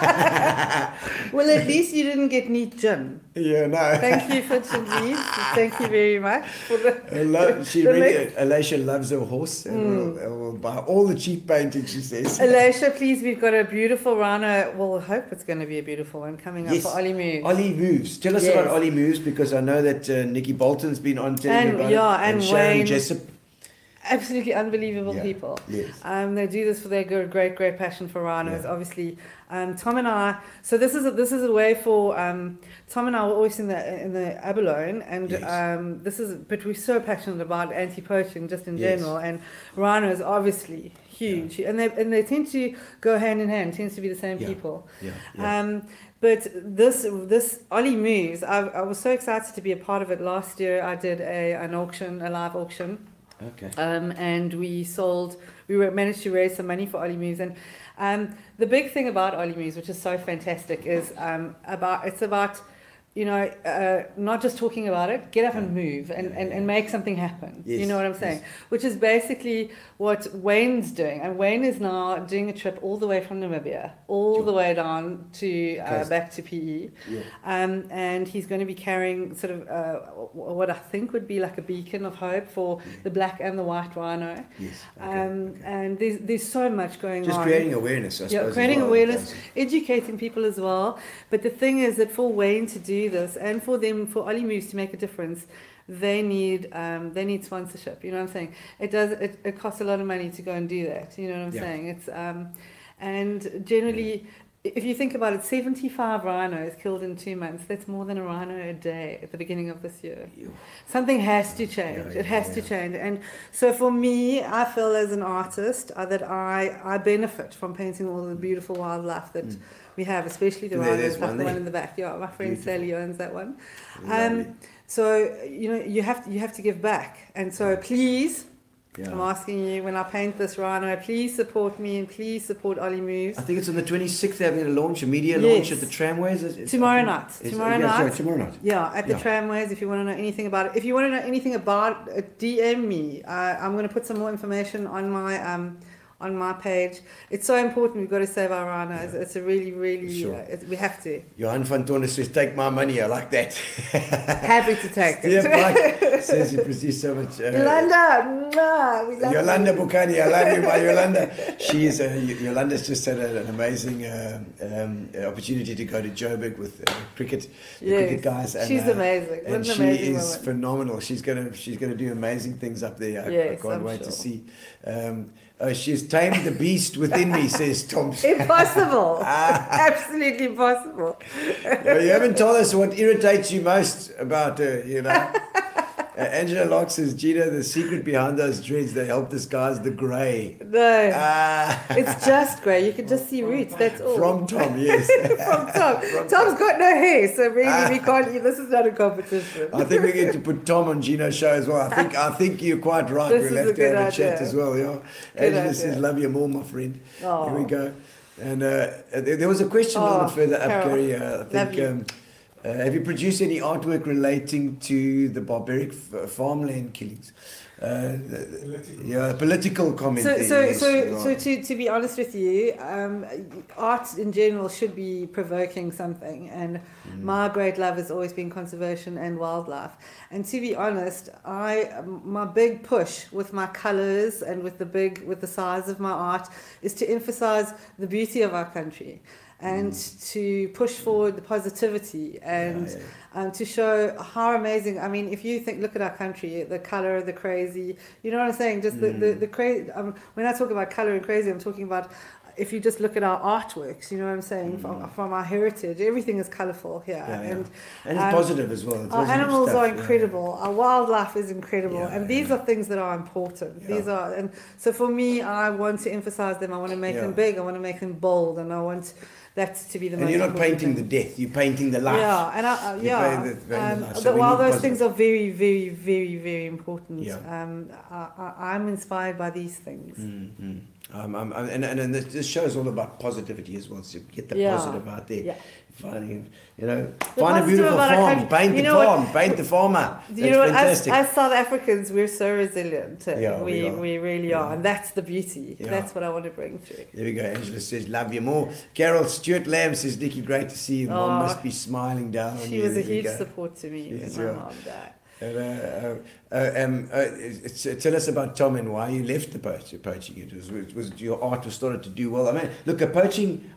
Well, at least you didn't get neat gin. Yeah, no. Thank you for Chinese. Thank you very much for the. Alicia loves her horse, and will buy all the cheap painting, she says. Alicia, please, we've got a beautiful rhino. Well, I hope it's going to be a beautiful one coming up for Ollie Moves. Ollie Moves. Tell us about Ollie Moves, because I know that Nikki Bolton's been on telling me about it. And Sharon Wayne. Jessup. Absolutely unbelievable people. Yes. They do this for their great passion for rhinos. Yeah. Obviously, Tom and I. So this is a way for Tom and I were always in the abalone, and but we're so passionate about anti-poaching just in general, and rhinos obviously huge, and they tend to go hand in hand. Tends to be the same people. But this Ollie Moves, I was so excited to be a part of it. Last year I did a live auction. Okay. And we managed to raise some money for Ollie Moves. And the big thing about Ollie Moves, which is so fantastic, is it's about not just talking about it, get up and move and make something happen. Yes. You know what I'm saying? Which is basically what Wayne's doing. And Wayne is now doing a trip all the way from Namibia, all the way down to back to PE. Yeah. And he's going to be carrying sort of what I think would be like a beacon of hope for the black and the white rhino. Yes. And there's so much going on. Just creating awareness, I suppose. Yeah, creating awareness, educating people as well. But the thing is that for Wayne to do this, and for Ollie Moves to make a difference, they need sponsorship. You know what I'm saying? It costs a lot of money to go and do that. You know what I'm saying? It's and generally, if you think about it, 75 rhinos killed in 2 months. That's more than a rhino a day at the beginning of this year. Something has to change. It has to change. And so for me, I feel as an artist that I benefit from painting all the beautiful wildlife that we have, especially the rhinos, like the one in the back. Yeah, my friend Sally owns that one. So you have to give back. And so please. Yeah. I'm asking you, when I paint this rhino, please support me and please support Ollie Moves. I think it's on the 26th. They're going to launch a media launch at the tramways. Tomorrow night. Tomorrow night. Yeah, at the tramways. If you want to know anything about it, DM me. I'm going to put some more information on my page. It's so important. We've got to save our rhinos. It's a really, really, we have to. Johan van Toorn says, take my money. I like that. Happy to take it. Yeah, says you produce so much. Yolanda, mwah, we love Yolanda you. Bukani, I love you, my Yolanda. Yolanda's just had an amazing opportunity to go to Joburg with cricket, the cricket guys. And, she's amazing. And What an she amazing is woman. phenomenal. She's gonna do amazing things up there. I Yes, can't I'm wait to sure. see. She's tamed the beast within me, says Tom. Impossible. Absolutely impossible. You haven't told us what irritates you most about her, you know. Angela Locke says, Gino, the secret behind those dreads, they help disguise the grey. No, it's just grey. You can just see roots. That's all. From Tom, yes. From Tom. Tom's got no hair, so really we can't. This is not a competition. I think we get to put Tom on Gino's show as well. I think you're quite right. This We'll is have a to have good a chat idea. as well. Yeah. Good Angela idea. says, love you more, my friend. Oh. Here we go. And there was a question a little bit further up, Carol. Gary. I Love think. you. Have you produced any artwork relating to the barbaric farmland killings? Political comment. So to be honest with you, art in general should be provoking something, and my great love has always been conservation and wildlife. And to be honest, my big push with my colours and with the size of my art is to emphasise the beauty of our country, and to push forward the positivity, and to show how amazing. I mean, if you look at our country, the colour, the crazy, you know what I'm saying? Just the crazy. When I talk about colour and crazy, I'm talking about, if you just look at our artworks, you know what I'm saying, from our heritage, everything is colourful here. And it's positive as well. Our animals are incredible. Our wildlife is incredible, and these are things that are important. And so for me, I want to emphasise them. I want to make them big. I want to make them bold, and I want that to be the most. And you're not painting the death; you're painting the life. While those things are very, very, very, very important, I'm inspired by these things. And this show is all about positivity as well. So get the positive out there. Finding, find a beautiful farm, paint the farm, paint the farmer. That's fantastic. As South Africans, we're so resilient. We really are, and that's the beauty. Yeah. That's what I want to bring through. There we go. Angela says, love you more. Carol Stuart Lamb says, Nicci, great to see you. Mom must be smiling down on you. She was a There we huge go. support to me when my mom died. Tell us about Tom and why you left the poaching. It was your art was started to do well. I mean, look, a poaching.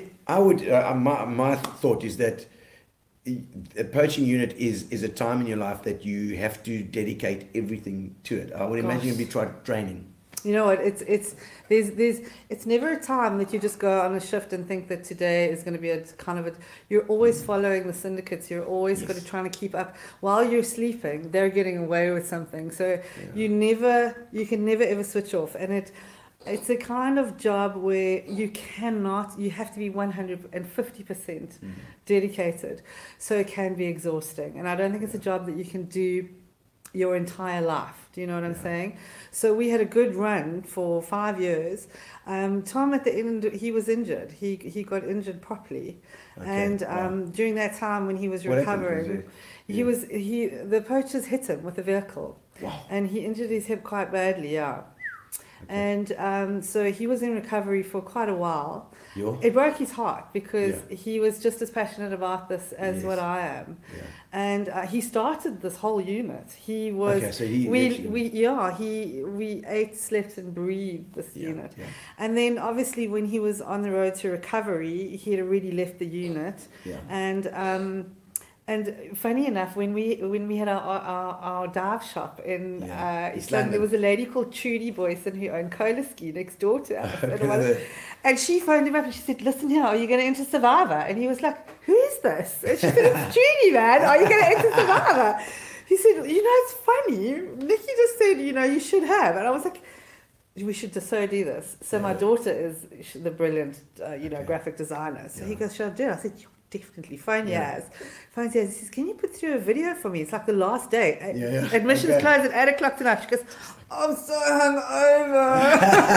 My thought is that a poaching unit is a time in your life that you have to dedicate everything to it. I would imagine you'd be training. You know what? It's never a time that you just go on a shift and think that today is going to be you're always following the syndicates. You're always got to try to keep up while you're sleeping. They're getting away with something, so you can never ever switch off. And it's a kind of job where you have to be 150% dedicated. So it can be exhausting, and I don't think it's a job that you can do your entire life. Do you know what I'm saying? So we had a good run for 5 years. Tom, at the end, he was injured. He got injured properly, and during that time when he was recovering, the poachers hit him with a vehicle, and he injured his hip quite badly. And so he was in recovery for quite a while. It broke his heart because he was just as passionate about this as what I am. And he started this whole unit. He was we ate, slept and breathed this unit. And then obviously when he was on the road to recovery, he had already left the unit. And funny enough, when we had our dive shop in Islam, there was a lady called Trudy Boyson who owned Cola Ski next door to us. And she phoned him up and she said, listen here, are you going to enter Survivor? And he was like, who is this? And she said, it's Trudy, man. Are you going to enter Survivor? He said, it's funny. Nicci just said, you should have. And I was like, we should so do this. So my daughter is the brilliant, graphic designer. So he goes, should I do it? I said, definitely. Phone Yaz. He says, can you put through a video for me? It's like the last day. Admissions close at 8 o'clock tonight. She goes, I'm so hungover.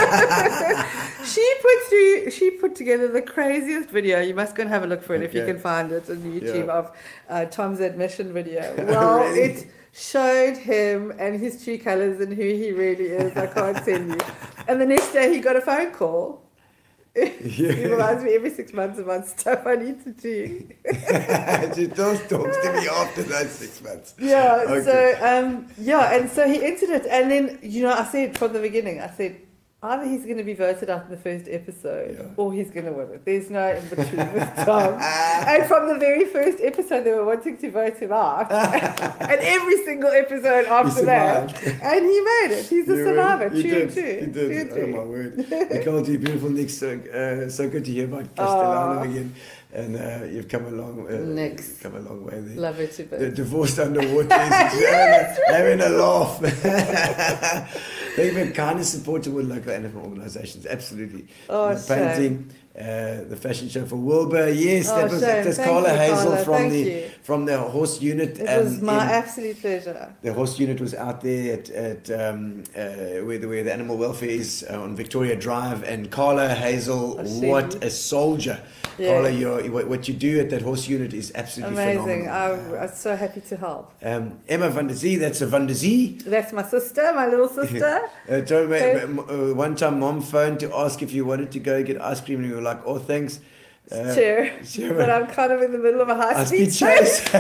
She put together the craziest video. You must go and have a look for it if you can find it on YouTube of Tom's admission video. Well, it showed him and his true colours and who he really is. I can't tell you. And the next day he got a phone call. He reminds me every 6 months about stuff I need to do. She talks to me after those 6 months. Yeah, Okay. so and so he entered it, and then I said from the beginning, I said either he's going to be voted out in the first episode, or he's going to win it. There's no in between with Tom. And from the very first episode, they were wanting to vote him out, and every single episode after that, and he made it. He's a survivor. He True. did. Oh my word! Nicole, you beautiful Nick. So good to hear about Castellano again. And you've come a long way there. Love it too. The divorced underwater is having a laugh. They've been kind of supportive with local animal organisations, absolutely. Oh, the painting, the fashion show for Wilbur, yes, that's Thank Carla you, Hazel Carla. from the horse unit. It was my absolute pleasure. The horse unit was out there at where the animal welfare is on Victoria Drive, and Carla Hazel, what a soldier. Yeah. Carla, what you do at that horse unit is absolutely amazing. phenomenal. I'm so happy to help. Emma van der Zee, that's a van der Zee. That's my sister, my little sister. One time mom phoned to ask if you wanted to go get ice cream, and you were like, oh, thanks. Sure. But I'm kind of in the middle of a high-speed chase. Right.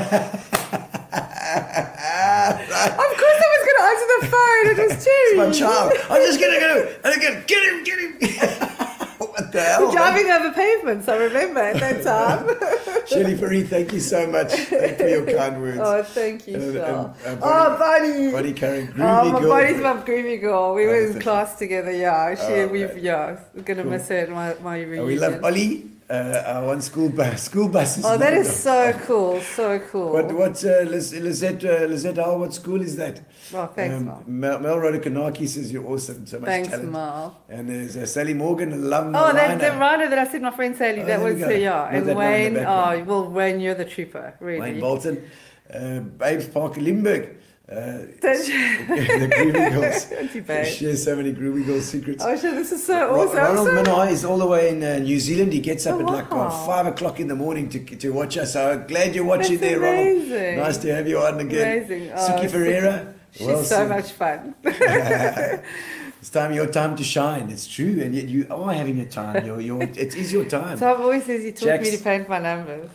Of course I was going to answer the phone. It was Cherry. It's my child. I'm just going to go. And again, get him. What the hell? Driving over pavements, I remember at that time. Shirley Faree, thank you so much for your kind words. Oh, thank you, Shal. Bonnie. Bonnie Karen, groovy my girl. Bonnie's my groovy girl. We were in thank class together, we're going to miss her at my reunion. We love Ollie. Our one school bus is. Oh, that is so cool, so cool. What's Lizette? What school is that? Oh, thanks, Mal. Mel Rodekanaki says you're awesome. So much Thanks, talent. Mal. And there's Sally Morgan, alumni. Oh, that's the Rhino that I said, my friend Sally. Oh, that there was we go. her, yeah. With And that one in Wayne. the background. Oh, well, Wayne, you're the trooper, really. Wayne Bolton, Babes Parker Limburg. The That's- Groovy Girls. Thank you, babe. She shares so many Groovy Girls secrets. Oh, sure, this is so awesome. Ronald I'm so- Minai is all the way in New Zealand. He gets up Oh, at like wow. 5 o'clock in the morning to watch us. So glad you're watching That's there, Ronald. amazing. Nice to have you on again. Amazing. Oh, Suki Ferreira. She's well so seen. much fun. It's your time to shine. It's true, and yet you are having a time. It is your time. Tom always says he taught me Jax. to paint my numbers.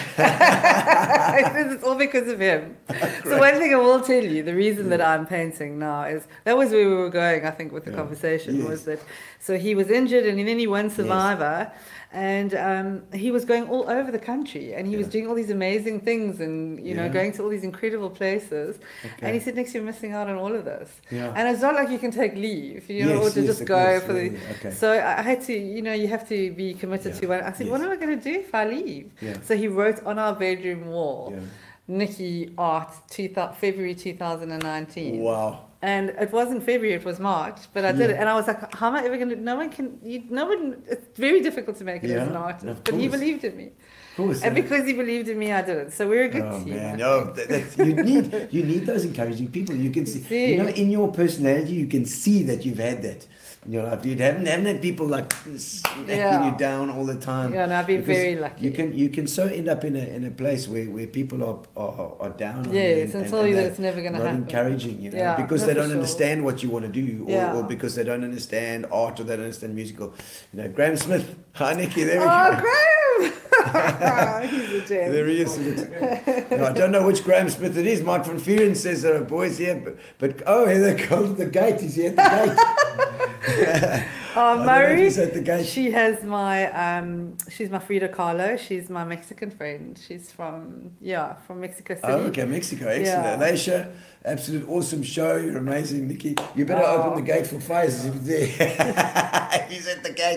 It's all because of him. So one thing I will tell you, the reason that I'm painting now is, that was where we were going, I think, with the conversation, Yes. was that, so he was injured and then he won Survivor, and he was going all over the country, and he was doing all these amazing things, and going to all these incredible places. And he said, "Next, you're missing out on all of this." Yeah. And it's not like you can take leave, Yes, or to yes, just of go course, for the. yeah, okay. So I had to, you have to be committed to one. I said, "What am I going to do if I leave?" Yeah. So he wrote on our bedroom wall, Yeah. Nicci Art, February 2019. Wow. And it wasn't February, it was March, but I did it. And I was like, how am I ever going to, it's very difficult to make it as an artist. of But he course. believed in me. Of course. And because he believed in me, I did it. So we're a good Oh team. man, you need those encouraging people. You can see, in your personality, you can see that you've had that. You haven't had people like smacking you down all the time. Yeah, no, I've been Because very lucky. You can so end up in a place where people are down. On Yes, you and tell you that it's never going to not happen. encouraging, Yeah, because no, they for don't sure. understand what you want to do, or because they don't understand art, or they don't understand musical. Graham Smith, hi Nicky, there we go. Oh, Graham! He's a gem. There he is. No, I don't know which Graham Smith it is. Mike van Vieren says, boys here, but here they go to the gate. He's here at the gate. I don't know if Murray, he's at the gate. she has she's my Frida Kahlo. She's my Mexican friend. She's from Mexico City. Oh, okay, Mexico, excellent. Yeah. Alicia, absolute awesome show. You're amazing, Nikki. You better open the gate for Faiz if he's there. He's at the gate.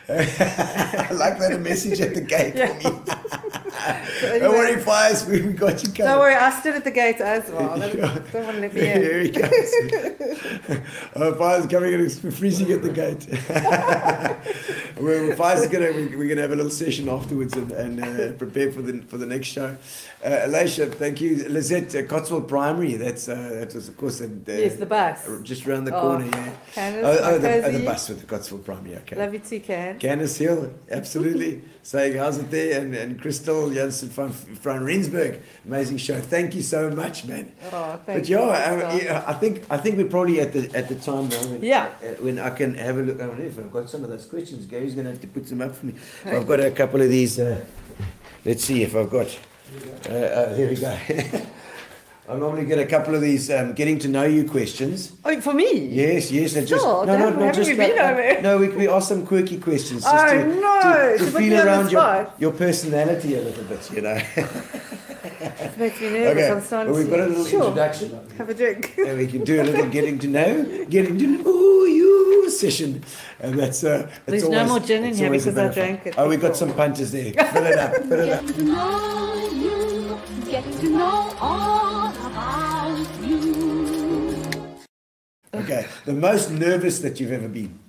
I like that, a message at the gate for me. Don't worry, Faiz, we got you covered. Don't worry, I stood at the gate as well. Don't want to let me in. There he goes. Fire's coming in, it's freezing at the gate. We're gonna have a little session afterwards and prepare for the next show. Alicia, thank you. Lizette, Cotswold Primary. That was of course Yes, the bus. just around the corner. Yeah. Candace, The bus with the Cotswold Primary. Okay. Love you too, Can. Candace Hill, absolutely. Saying how's it there, and Crystal, Jansen from Rensburg. Amazing show. Thank you so much, man. Oh, But thank you. yeah, I think we're probably at the time now when I can have a look. I don't know if I've got some of those questions. Gary's going to have to put them up for me. I've got a couple of these. Let's see if I've got. Here we go. I normally get a couple of these getting to know you questions. Oh, for me? Yes. And Sure, not just that. No, we ask some quirky questions. Just Oh, to, no, to to put feel me on the around spot. your personality a little bit, you know. It makes me nervous. I'm starting well, we've got a little Sure. introduction. Have a drink. And we can do a little getting to know you session. And that's There's no more gin in here because I drank it. Oh, we've got some punters there. Fill it up. Getting to know you, getting to know all about you. Okay, the most nervous that you've ever been.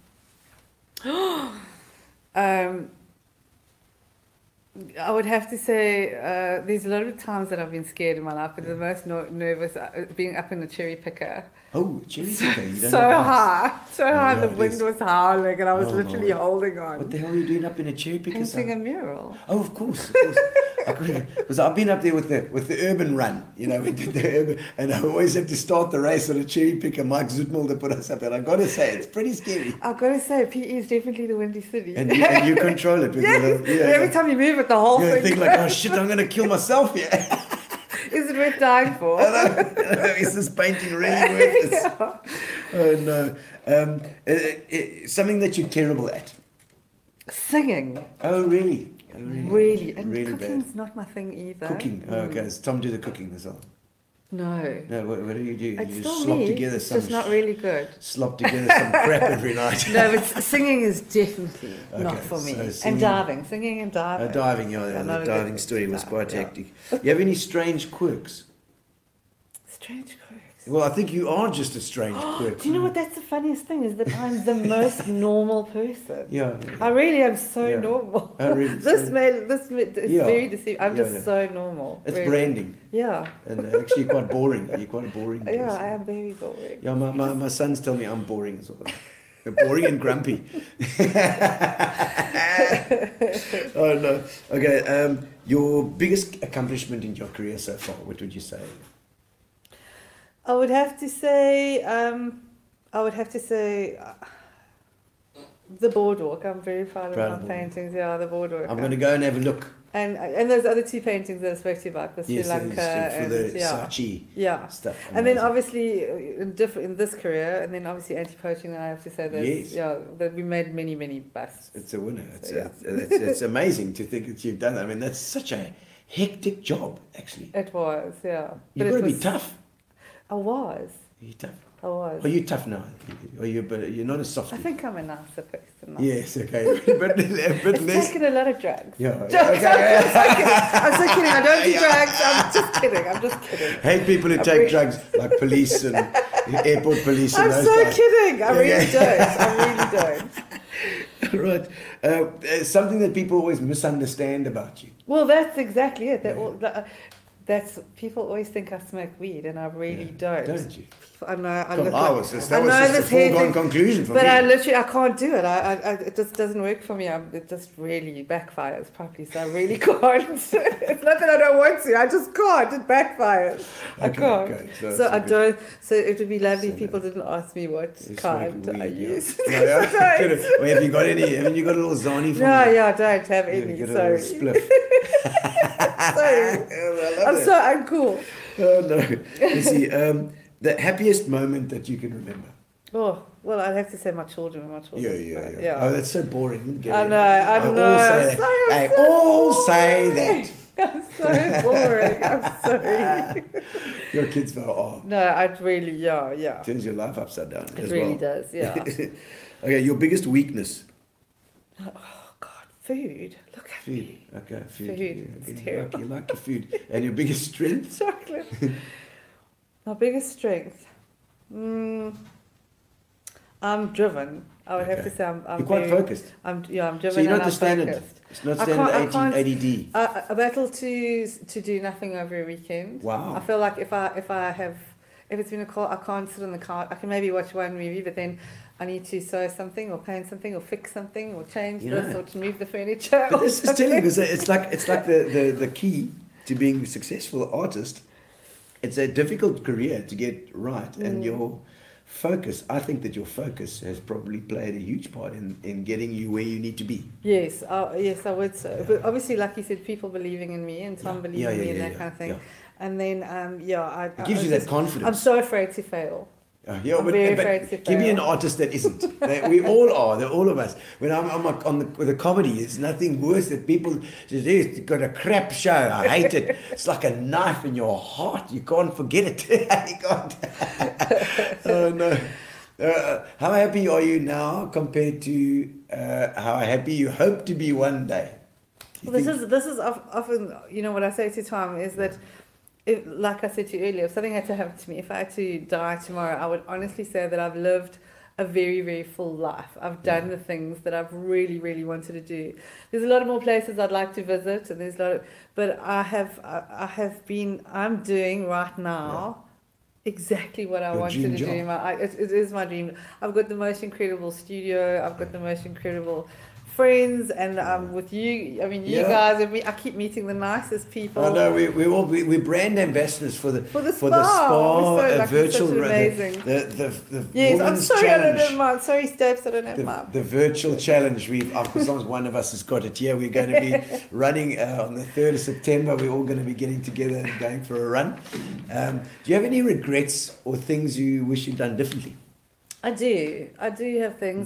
I would have to say there's a lot of times that I've been scared in my life, but the most nervous being up in the cherry picker. Oh, cherry picker. You don't So know high, yeah, the it wind is. was howling, and I was Oh, literally my. holding on. What the hell are you doing up in a cherry picker? Painting a mural. Oh, of course. Because I've been up there with the urban run, you know, we did the urban, and I always have to start the race on a cherry picker. Mike Zoetmulder put us up there. I've got to say, it's pretty scary. I've got to say, PE is definitely the windy city. And you control it. With Yes. your, Every time you move it, the whole you thing. think like, oh shit, I'm going to kill myself here. Is it worth dying for? Is this painting really worth this? Yeah. Oh no. Something that you're terrible at. Singing. Oh really? Really. And Really cooking's bad. not my thing either. Cooking. Oh, okay. Does Tom do the cooking as well? No. No, what do you do? It's You still just slop me. together It's some just not really good. slop together some crap every night. No, but singing is definitely not Okay, for me. so And singing- diving. Singing and diving. Diving, yeah, Yeah, the not a diving good- story was no, quite yeah. hectic. You have any strange quirks? Strange quirks. Well, I think you are just a strange quirk. Do you know what? That's the funniest thing is that I'm the most normal person. Yeah. I really am so Yeah. normal. Oh, really? This So- is Yeah. very deceiving. I'm Yeah, just yeah. so normal. It's really. branding. Yeah. And actually quite boring. You're quite a boring person. Yeah, I am very boring. Yeah, my sons tell me I'm boring as well. Boring and grumpy. Oh no. Okay. Your biggest accomplishment in your career so far, what would you say? I would have to say, the boardwalk. I'm very proud Proud of of my the paintings. Yeah, the boardwalk. I'm going to go and have a look. And those other two paintings that I spoke to you about, the Sri Yes, Lanka for and the yeah. Saatchi Yeah. stuff. And then Amazing. obviously in this career, and then obviously anti-poaching, I have to say that Yes. that we made many busts. It's a winner. It's, So, yeah. it's amazing to think that you've done that. I mean, that's such a hectic job, actually. It was, yeah. You've But got it to be was- tough. I was. Are you tough? I was. Are you tough now? Are you? But you're not a softie. I think I'm a nicer person now. Yes. Okay. but a bit It's less. taken a lot of drugs. Yeah. Jokes, Okay. I'm so kidding. I don't do drugs. I'm just kidding. Hate people who take drugs, like police and airport police and I'm those so guys. kidding. I really Yeah. don't. I really don't. Right. Something that people always misunderstand about you. Well, that's exactly it. That's people always think I smoke weed, and I really don't. Don't you? I know. I God, look that like- was just I know a this hair foregone thing, conclusion for but me. I can't do it. It just doesn't work for me. It just really backfires properly. So I really can't. It's not that I don't want to. I just can't. It backfires. I Okay, can't. okay. So So I good. don't. So it would be lovely if So people didn't ask me what You kind smoke I weed, yeah. use. Yeah, yeah. I Good. don't. Well, have you got any? Haven't you got a little Zani for No, me? yeah, I don't have Yeah, any. get a Sorry. little spliff. Sorry. I love I'm it. so uncool. Oh no. You see, the happiest moment that you can remember. Oh, well, I'd have to say my children. My children. Yeah. Oh, that's so boring. Get I it. know, I know. All say I'm that. sorry, I'm They so all say boring. that. I'm so boring. I'm sorry. Your kids go, oh, No, I'd really, yeah. turns your life upside down It as really well. does, yeah. Okay, your biggest weakness. Oh, God, food. Look at Food. me. Okay, food. Food, Yeah, it's you terrible. you like your food. And your biggest strength? Chocolate. My biggest strength. I'm driven. I would have Okay. to say I'm You're quite very, focused. I'm driven. So you're not and the I'm standard. focused. It's not I standard can't- 80, ADD. I battle to do nothing over a weekend. Wow. I feel like if I have, if it's been a car, I can't sit on the couch. I can maybe watch one movie, but then I need to sew something or paint something or fix something or change this or to move the furniture. But this is telling, because it's like the key to being a successful artist. It's a difficult career to get right, and your focus, I think that your focus has probably played a huge part in getting you where you need to be. Yes, yes, I would say. But obviously, like you said, people believing in me and Tom believing in me and that kind of thing. Yeah. And then, it gives you that confidence. I'm so afraid to fail. Yeah, but give me an artist that isn't. We all are. They're all of us. When I'm with a comedy, it's nothing worse than people just, you've got a crap show. I hate it. It's like a knife in your heart. You can't forget it. You can't. Oh no. How happy are you now compared to how happy you hope to be one day? Well, this is often, you know, what I say to Tom is that, like I said to you earlier, if something had to happen to me, if I had to die tomorrow, I would honestly say that I've lived a very, very full life. I've done the things that I've really, really wanted to do. There's a lot of more places I'd like to visit, and there's a lot of, but I'm doing right now exactly what I wanted to do. It is my dream. I've got the most incredible studio. I've got the most incredible friends, and with you, I mean, you guys, I keep meeting the nicest people. I know, we're brand ambassadors for the spa, so virtual, amazing. Yes, I'm sorry, challenge. I don't have mine. Sorry, Steps, I don't have mine. The virtual challenge, as long as one of us has got it here, we're going to be running on the 3rd of September. We're all going to be getting together and going for a run. Do you have any regrets or things you wish you'd done differently? I do have things.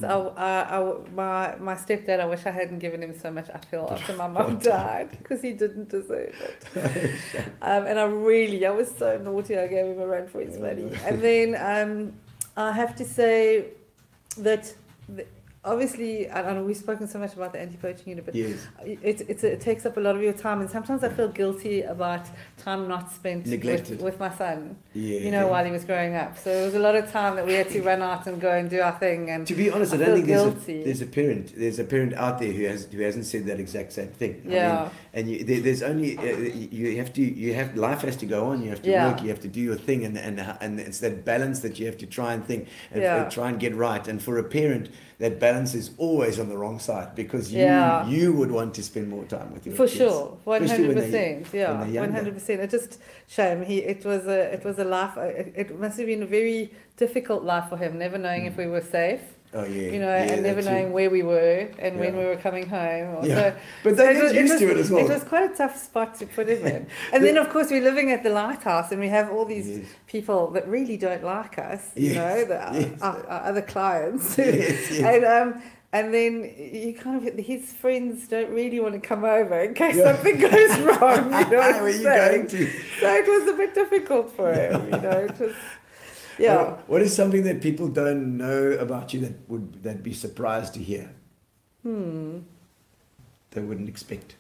My stepdad, I wish I hadn't given him so much, I feel, after my mum died, because he didn't deserve it. And I was so naughty, I gave him a run for his money. And then I have to say that obviously, I know we've spoken so much about the anti-poaching unit, but it takes up a lot of your time, and sometimes I feel guilty about time not spent with my son, while he was growing up. So there was a lot of time that we had to run out and go and do our thing. And to be honest, I don't think there's a parent out there who hasn't said that exact same thing. Yeah. I mean, and there's only life has to go on. You have to work. You have to do your thing, and it's that balance that you have to try and think and try and get right. And for a parent, that balance is always on the wrong side, because you would want to spend more time with your kids. For sure, 100%. 100%. It's just shame. It was a life. It must have been a very difficult life for him, never knowing if we were safe. Oh yeah. And never knowing where we were and when we were coming home. But they get used to it as well. It was quite a tough spot to put him in. And then, of course, we're living at the lighthouse, and we have all these people that really don't like us. Our other clients. And then you kind of, his friends don't really want to come over in case something goes wrong. Where are you going to? So it was a bit difficult for him. It was. Yeah. What is something that people don't know about you that'd be surprised to hear? They wouldn't expect.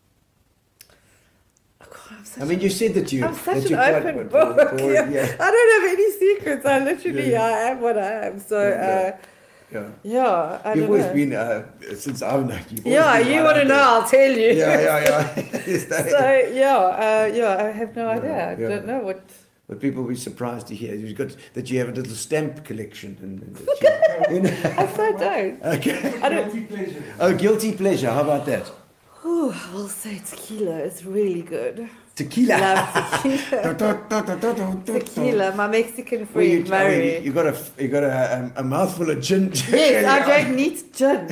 Oh, God, you said that I'm such an open book. I don't have any secrets. I literally, I am what I am. So. You've always been, since I've known you. You want to know, I'll tell you. So, I have no idea. I don't know what. But people will be surprised to hear that you have a little stamp collection. I so don't. Okay. I don't. Guilty pleasure. Oh, guilty pleasure. How about that? I will say tequila. It's really good. Tequila. I love tequila. Tequila. My Mexican friend Mary. You got a mouthful of gin. Yes, I don't need gin.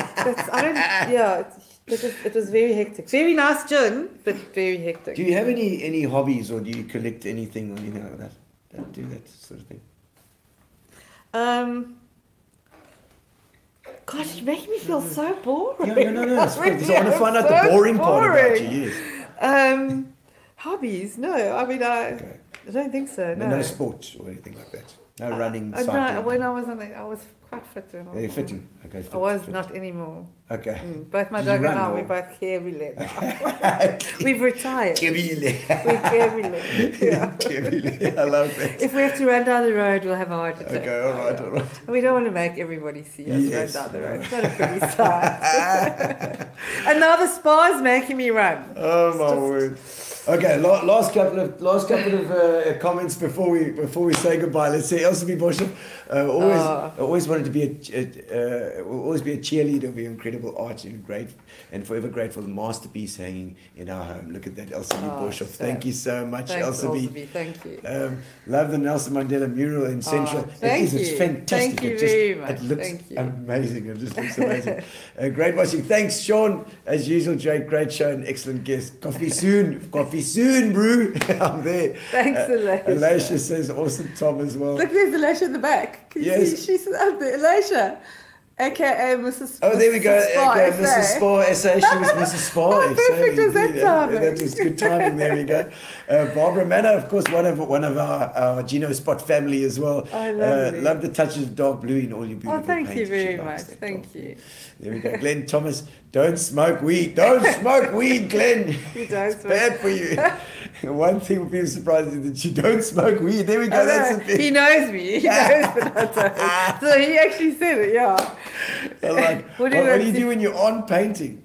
It was very hectic. Very nice gin, but very hectic. Do you have any hobbies, or do you collect anything or anything like that? Don't do that sort of thing. Gosh, you make me feel so boring. No. I want to find out the boring part about you. Yes. Hobbies? No. I mean, I don't think so. No. No sports or anything like that. No running, cycling. When I was quite fit. Yeah, you're fitting. Okay. Fit, I was fit. not anymore. Okay. Both my Did you dog and run I, or- we both carry now. We've retired. Kebile. We carry yeah. Kebile. I love that. If we have to run down the road, we'll have a heart attack. Okay, all right. We don't want to make everybody see us Yes. run down the road. It's not a pretty sight. And now the spa's making me run. Oh my word. Okay, last couple of comments before we say goodbye. Let's say Elsie Boshoff, always wanted to be always be a cheerleader of your incredible art and forever grateful for the masterpiece hanging in our home. Look at that, Elsie Boshoff. Thank you so much, Elsie. Thank you. Love the Nelson Mandela mural in Central. It's fantastic. Thank you very much. It looks Thank you. amazing. It just looks amazing. Great watching. Thanks, Sean. As usual, Jake. Great show and excellent guest. Coffee soon, brew. I'm there. Thanks, Elisha. Elisha says, awesome, Tom, as well. Look, there's Elisha in the back. Can you see? She's up there. Elisha, aka Mrs. Oh, there we go. Spa, Okay, Mrs. Spa, SA. She was Mrs. Spa. How perfect was that timing? That was good timing. There we go. Barbara Manor, of course, one of our Gino Spot family as well. Oh, lovely. Love the touches of dark blue in all your beautiful thank you paintings. very She much. likes that Thank dark you. blue. There we go. Glenn Thomas, don't smoke weed. Don't smoke weed, Glenn. You don't It's bad for you. One thing will be surprised is that you don't smoke weed. There we go. That's the thing. He knows me. He knows that I don't. So he actually said it, yeah. Like, what do you do when you're on painting?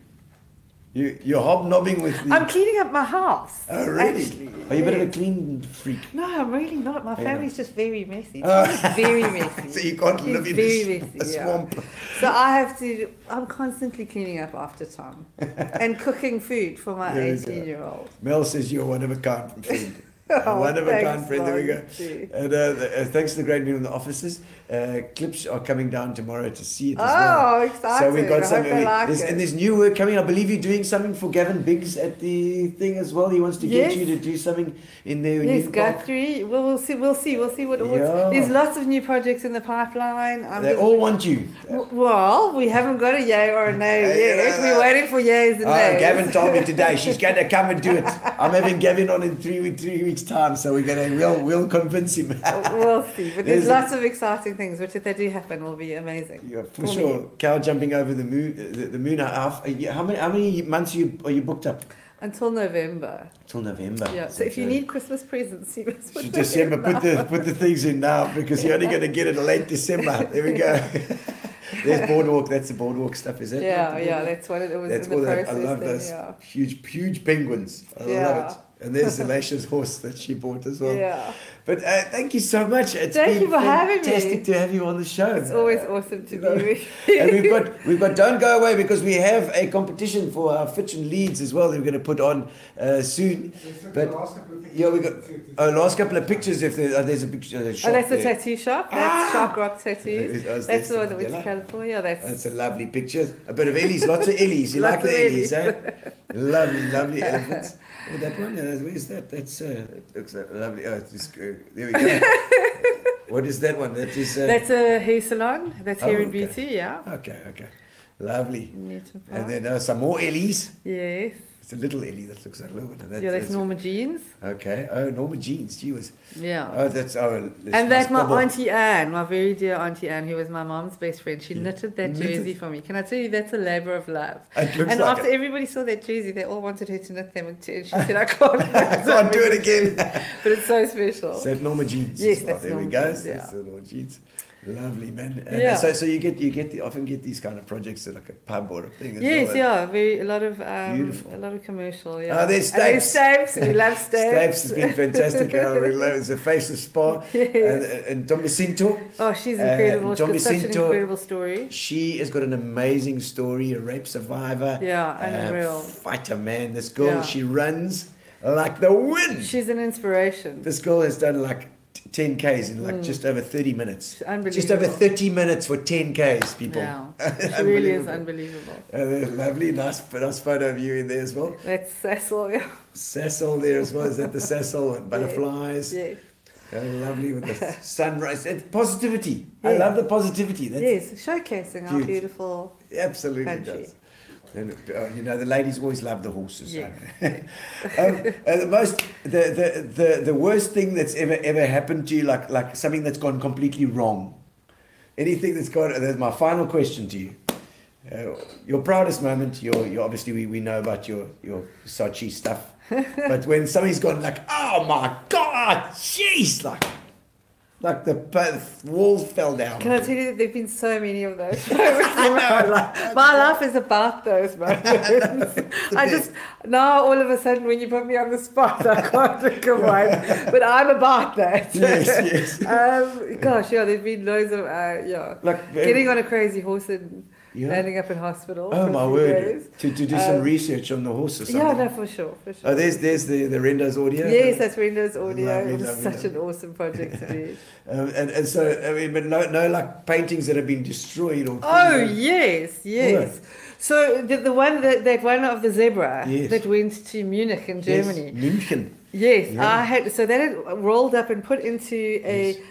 You're hobnobbing with the... I'm cleaning up my house. Oh, really? Actually, Are you a bit of a clean freak? No, I'm really not. My Yeah. family's just very messy. It's very messy. So you can't live in a swamp. So I have to, I'm constantly cleaning up after Tom and cooking food for my There we go. 18-year-old. Mel says you're one of a kind friend. Oh, one of a thanks, kind friend. There we go. Margie. And thanks to the great men in the offices. Clips are coming down tomorrow to see it as well. Oh, exciting. So we got I some. hope they like and it. there's new work coming. I believe you're doing something for Gavin Biggs at the thing as well. He wants to get Yes. you to do something in there. Yes, New Park. Guthrie. Well, we'll see what. Yeah. There's lots of new projects in the pipeline. They all want you. Well, we haven't got a yay or a no yet. We're waiting for yays and nays. Gavin told me today she's going to come and do it. I'm having Gavin on in 3 weeks' time, so we'll convince him. We'll see. But there's lots of exciting things, which if they do happen, will be amazing. Yeah, for sure. Cow jumping over the moon. The moon. How many months are you booked up? Until November. Till November. Yeah. So if you need Christmas presents, you must put December, put the things in now because you're only going to get it late December. There we go. There's boardwalk. That's the boardwalk stuff, is it? Yeah. That's what it was That's in the all that. process. I love then, those yeah. huge penguins. I love it. And there's Elisha's horse that she bought as well. Yeah. But thank you so much. It's Thank been you for having me. fantastic to have you on the show. It's always awesome to be with you. And we've got don't go away because we have a competition for our fiction leads as well that we're going to put on soon. But yeah, we got last couple of pictures. If there's a picture, Oh, that's the tattoo shop. That's Shark Rock Tattoos. That's the one that went to Mandela. California. That's a lovely picture. A bit of Ellies, lots of Ellies. You like Lots the of Ellies, Ellies. eh? Lovely elephants. Oh, that one, where's that? That's looks lovely. Oh, it's just, there we go. What is that one? That is. That's a hair salon. That's hair and okay. beauty. Yeah. Okay. Lovely. Newton And Park. then some more Ellies. Yes. It's a little Ellie that looks like a little one. That's Norma Jeans. Okay. Oh, Norma Jeans. She was. Yeah. Oh, that's our. And that's my Auntie Anne, my very dear Auntie Anne, who was my mom's best friend. She knitted that jersey for me. Can I tell you, that's a labour of love. It looks And like after everybody saw that jersey, they all wanted her to knit them. And she said, I can't. I can't do it again. But it's so special. So Norma Jeans. Yes, Oh, that's there we Norma go. Jeans, yeah. That's the Norma Jeans. Lovely, man. And Yeah. So you often get these kind of projects at like a pub or a thing. As Yes, well, yeah, a lot Beautiful. of commercial. Yeah. Oh, there's And there's Stapes. Stapes. We love Stapes. Stapes has been fantastic. It's a face of spa. Yes. And Tom Jacinto. Oh, she's incredible. She's Tom got such an Jacinto, incredible story. She has got an amazing story, a rape survivor. Yeah, unreal. Fighter, man. This girl, Yeah. she runs like the wind. She's an inspiration. This girl has done like 10 Ks in like just over 30 minutes. Unbelievable. Just over 30 minutes for 10 Ks, people. Yeah. She really is unbelievable. Lovely, nice photo of you in there as well. That's Cecil, yeah. Cecil there as well. Is that the Cecil? And butterflies. Yes. Lovely with the sunrise. And positivity. Yeah. I love the positivity. That's Yes, showcasing our Huge. beautiful absolutely country. does. And, the ladies always love the horses. Yeah. The worst thing that's ever happened to you, like something that's gone completely wrong. anything that's that's my final question to you. Your proudest moment, your obviously we know about your Saatchi stuff, but when somebody's gone like, oh my God, jeez, like the walls fell down. Can I tell you that there've been so many of those moments in my life? My life is about those moments. Now all of a sudden when you put me on the spot, I can't think of one, but I'm about that. Yes. Gosh, yeah, there've been loads of like getting on a crazy horse and landing up in hospital. Oh for my a few word! days. To do some research on the horse or something. Yeah, no, for sure. Oh, there's the Rendo's audio. Yes, that's Rendo's audio. Lovely, It was lovely, such an awesome project to do. And so I mean, but no like paintings that have been destroyed or. Oh yes. So the one that one of the zebra that went to Munich in Germany. Yes, München. Yes, Yeah. I had. So that had rolled up and put into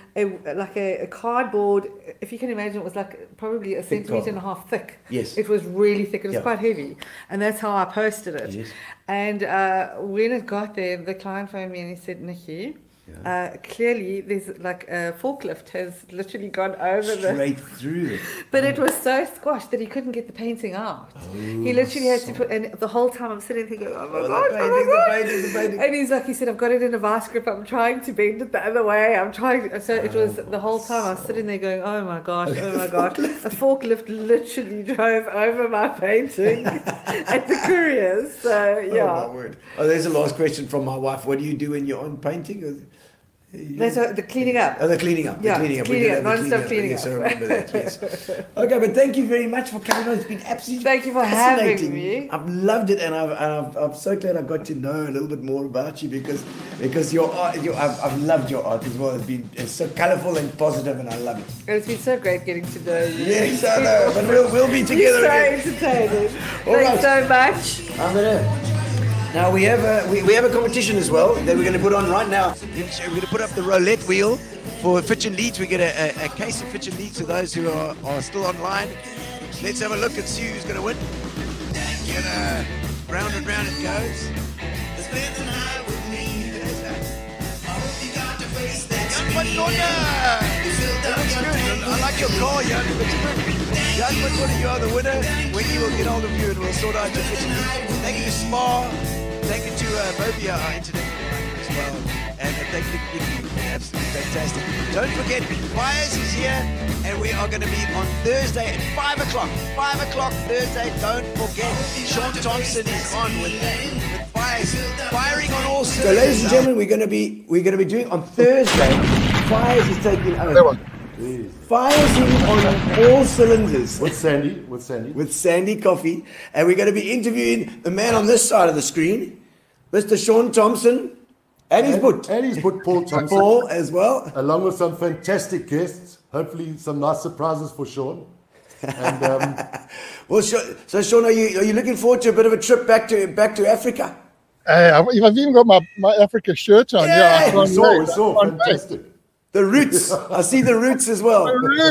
a cardboard. If you can imagine, it was like probably a centimetre and a half thick. Yes. It was really thick. It was quite heavy, and that's how I posted it. Yes. And when it got there, the client phoned me and he said, "Nicci, clearly there's like a forklift has literally gone over straight through it." But it was so squashed that he couldn't get the painting out. He literally had to put, and the whole time I'm sitting thinking, oh my God. The painting. And he's like, he said, I've got it in a vice grip. I'm trying to bend it the other way. I'm trying. So it was the whole time I was sitting there going, oh my gosh. A forklift literally drove over my painting at the couriers. So yeah. Oh my word. Oh, there's a last question from my wife. What do you do when you're on painting? That's the cleaning up. Oh, the cleaning up. Yeah, cleaning up. non-stop cleaning up. Yes, I remember that, yes. Okay, but thank you very much for coming on. It's been absolutely Thank you for fascinating. having me. I've loved it, and I'm so glad I got to know a little bit more about you because your art, I've loved your art as well. It's so colourful and positive, and I love it. And it's been so great getting to know you. Yes, I know, but we'll be together again. So entertaining. All Thanks so much. I'm gonna. Now we have a competition as well that we're going to put on right now. We're going to put up the roulette wheel for Fitch and Leeds. We get a case of Fitch and Leeds to those who are still online. Let's have a look and see who's going to win. And round and round it goes. Jan Madonna! That looks good. I like your car, Jan. It looks good. Jan Madonna, you are the winner. Wendy will get hold of you and we'll sort out your Fitch and Leeds. Thank you to Spa. Thank you to Bobia, our internet provider as well. And thank you to Nicci. Absolutely fantastic. Don't forget, Fires is here, and we are going to meet on Thursday at 5 o'clock. 5 o'clock Thursday, don't forget. Sean Thompson is on with Fires, firing on all cylinders. So, ladies and gentlemen, we're going to be doing on Thursday. Fires is taking over. Fires in on all cylinders. With Sandy. With Sandy Coffee. And we're going to be interviewing the man on this side of the screen, Mr. Sean Thompson, and his boot. And his boot, Paul Thompson. Paul as well. Along with some fantastic guests. Hopefully some nice surprises for Sean. And, well, so Sean, are you looking forward to a bit of a trip back to Africa? I've even got my Africa shirt on. Yeah, I can't wait. we saw. Fantastic. The roots. I see the roots as well.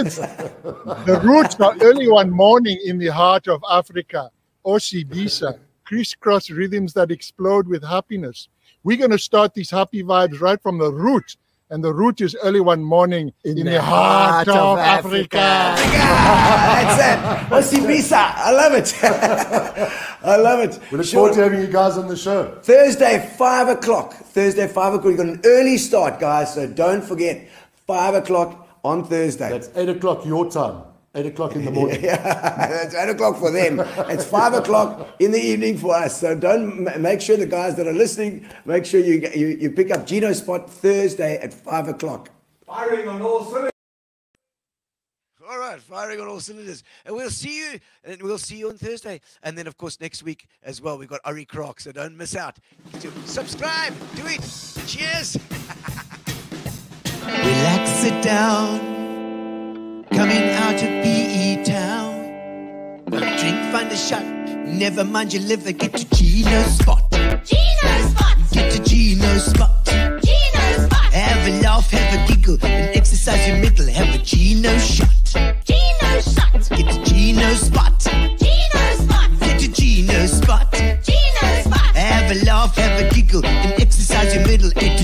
The roots are early one morning in the heart of Africa. Osibisa, crisscross rhythms that explode with happiness. We're going to start these happy vibes right from the root. And the root is early one morning in the heart of Africa. That's it. Osibisa. I love it. I love it. We look forward to having you guys on the show. Thursday, 5 o'clock. Thursday, 5 o'clock. We've got an early start, guys. So don't forget, 5 o'clock on Thursday. That's 8 o'clock your time. 8 o'clock in the morning. Yeah, that's 8 o'clock for them. It's 5 o'clock in the evening for us. So don't make sure the guys that are listening, make sure you pick up Gino's spot Thursday at 5 o'clock. Firing on all cylinders. All right, firing on all cylinders. And we'll see you on Thursday. And then, of course, next week as well, we've got Ari Kroc, so don't miss out. Subscribe. Do it. Cheers. Relax, sit down. Coming out of PE town. Drink, find a shot. Never mind your liver. Get to Gino's spot. Gino Spot! Get to Gino's spot. Gino Spot! Have a laugh, have a giggle, and exercise your middle. Have a Gino shot. Gino Shot! Get to Gino's spot. Gino Spot! Get to Gino's spot. Gino Spot! Have a laugh, have a giggle, and exercise your middle.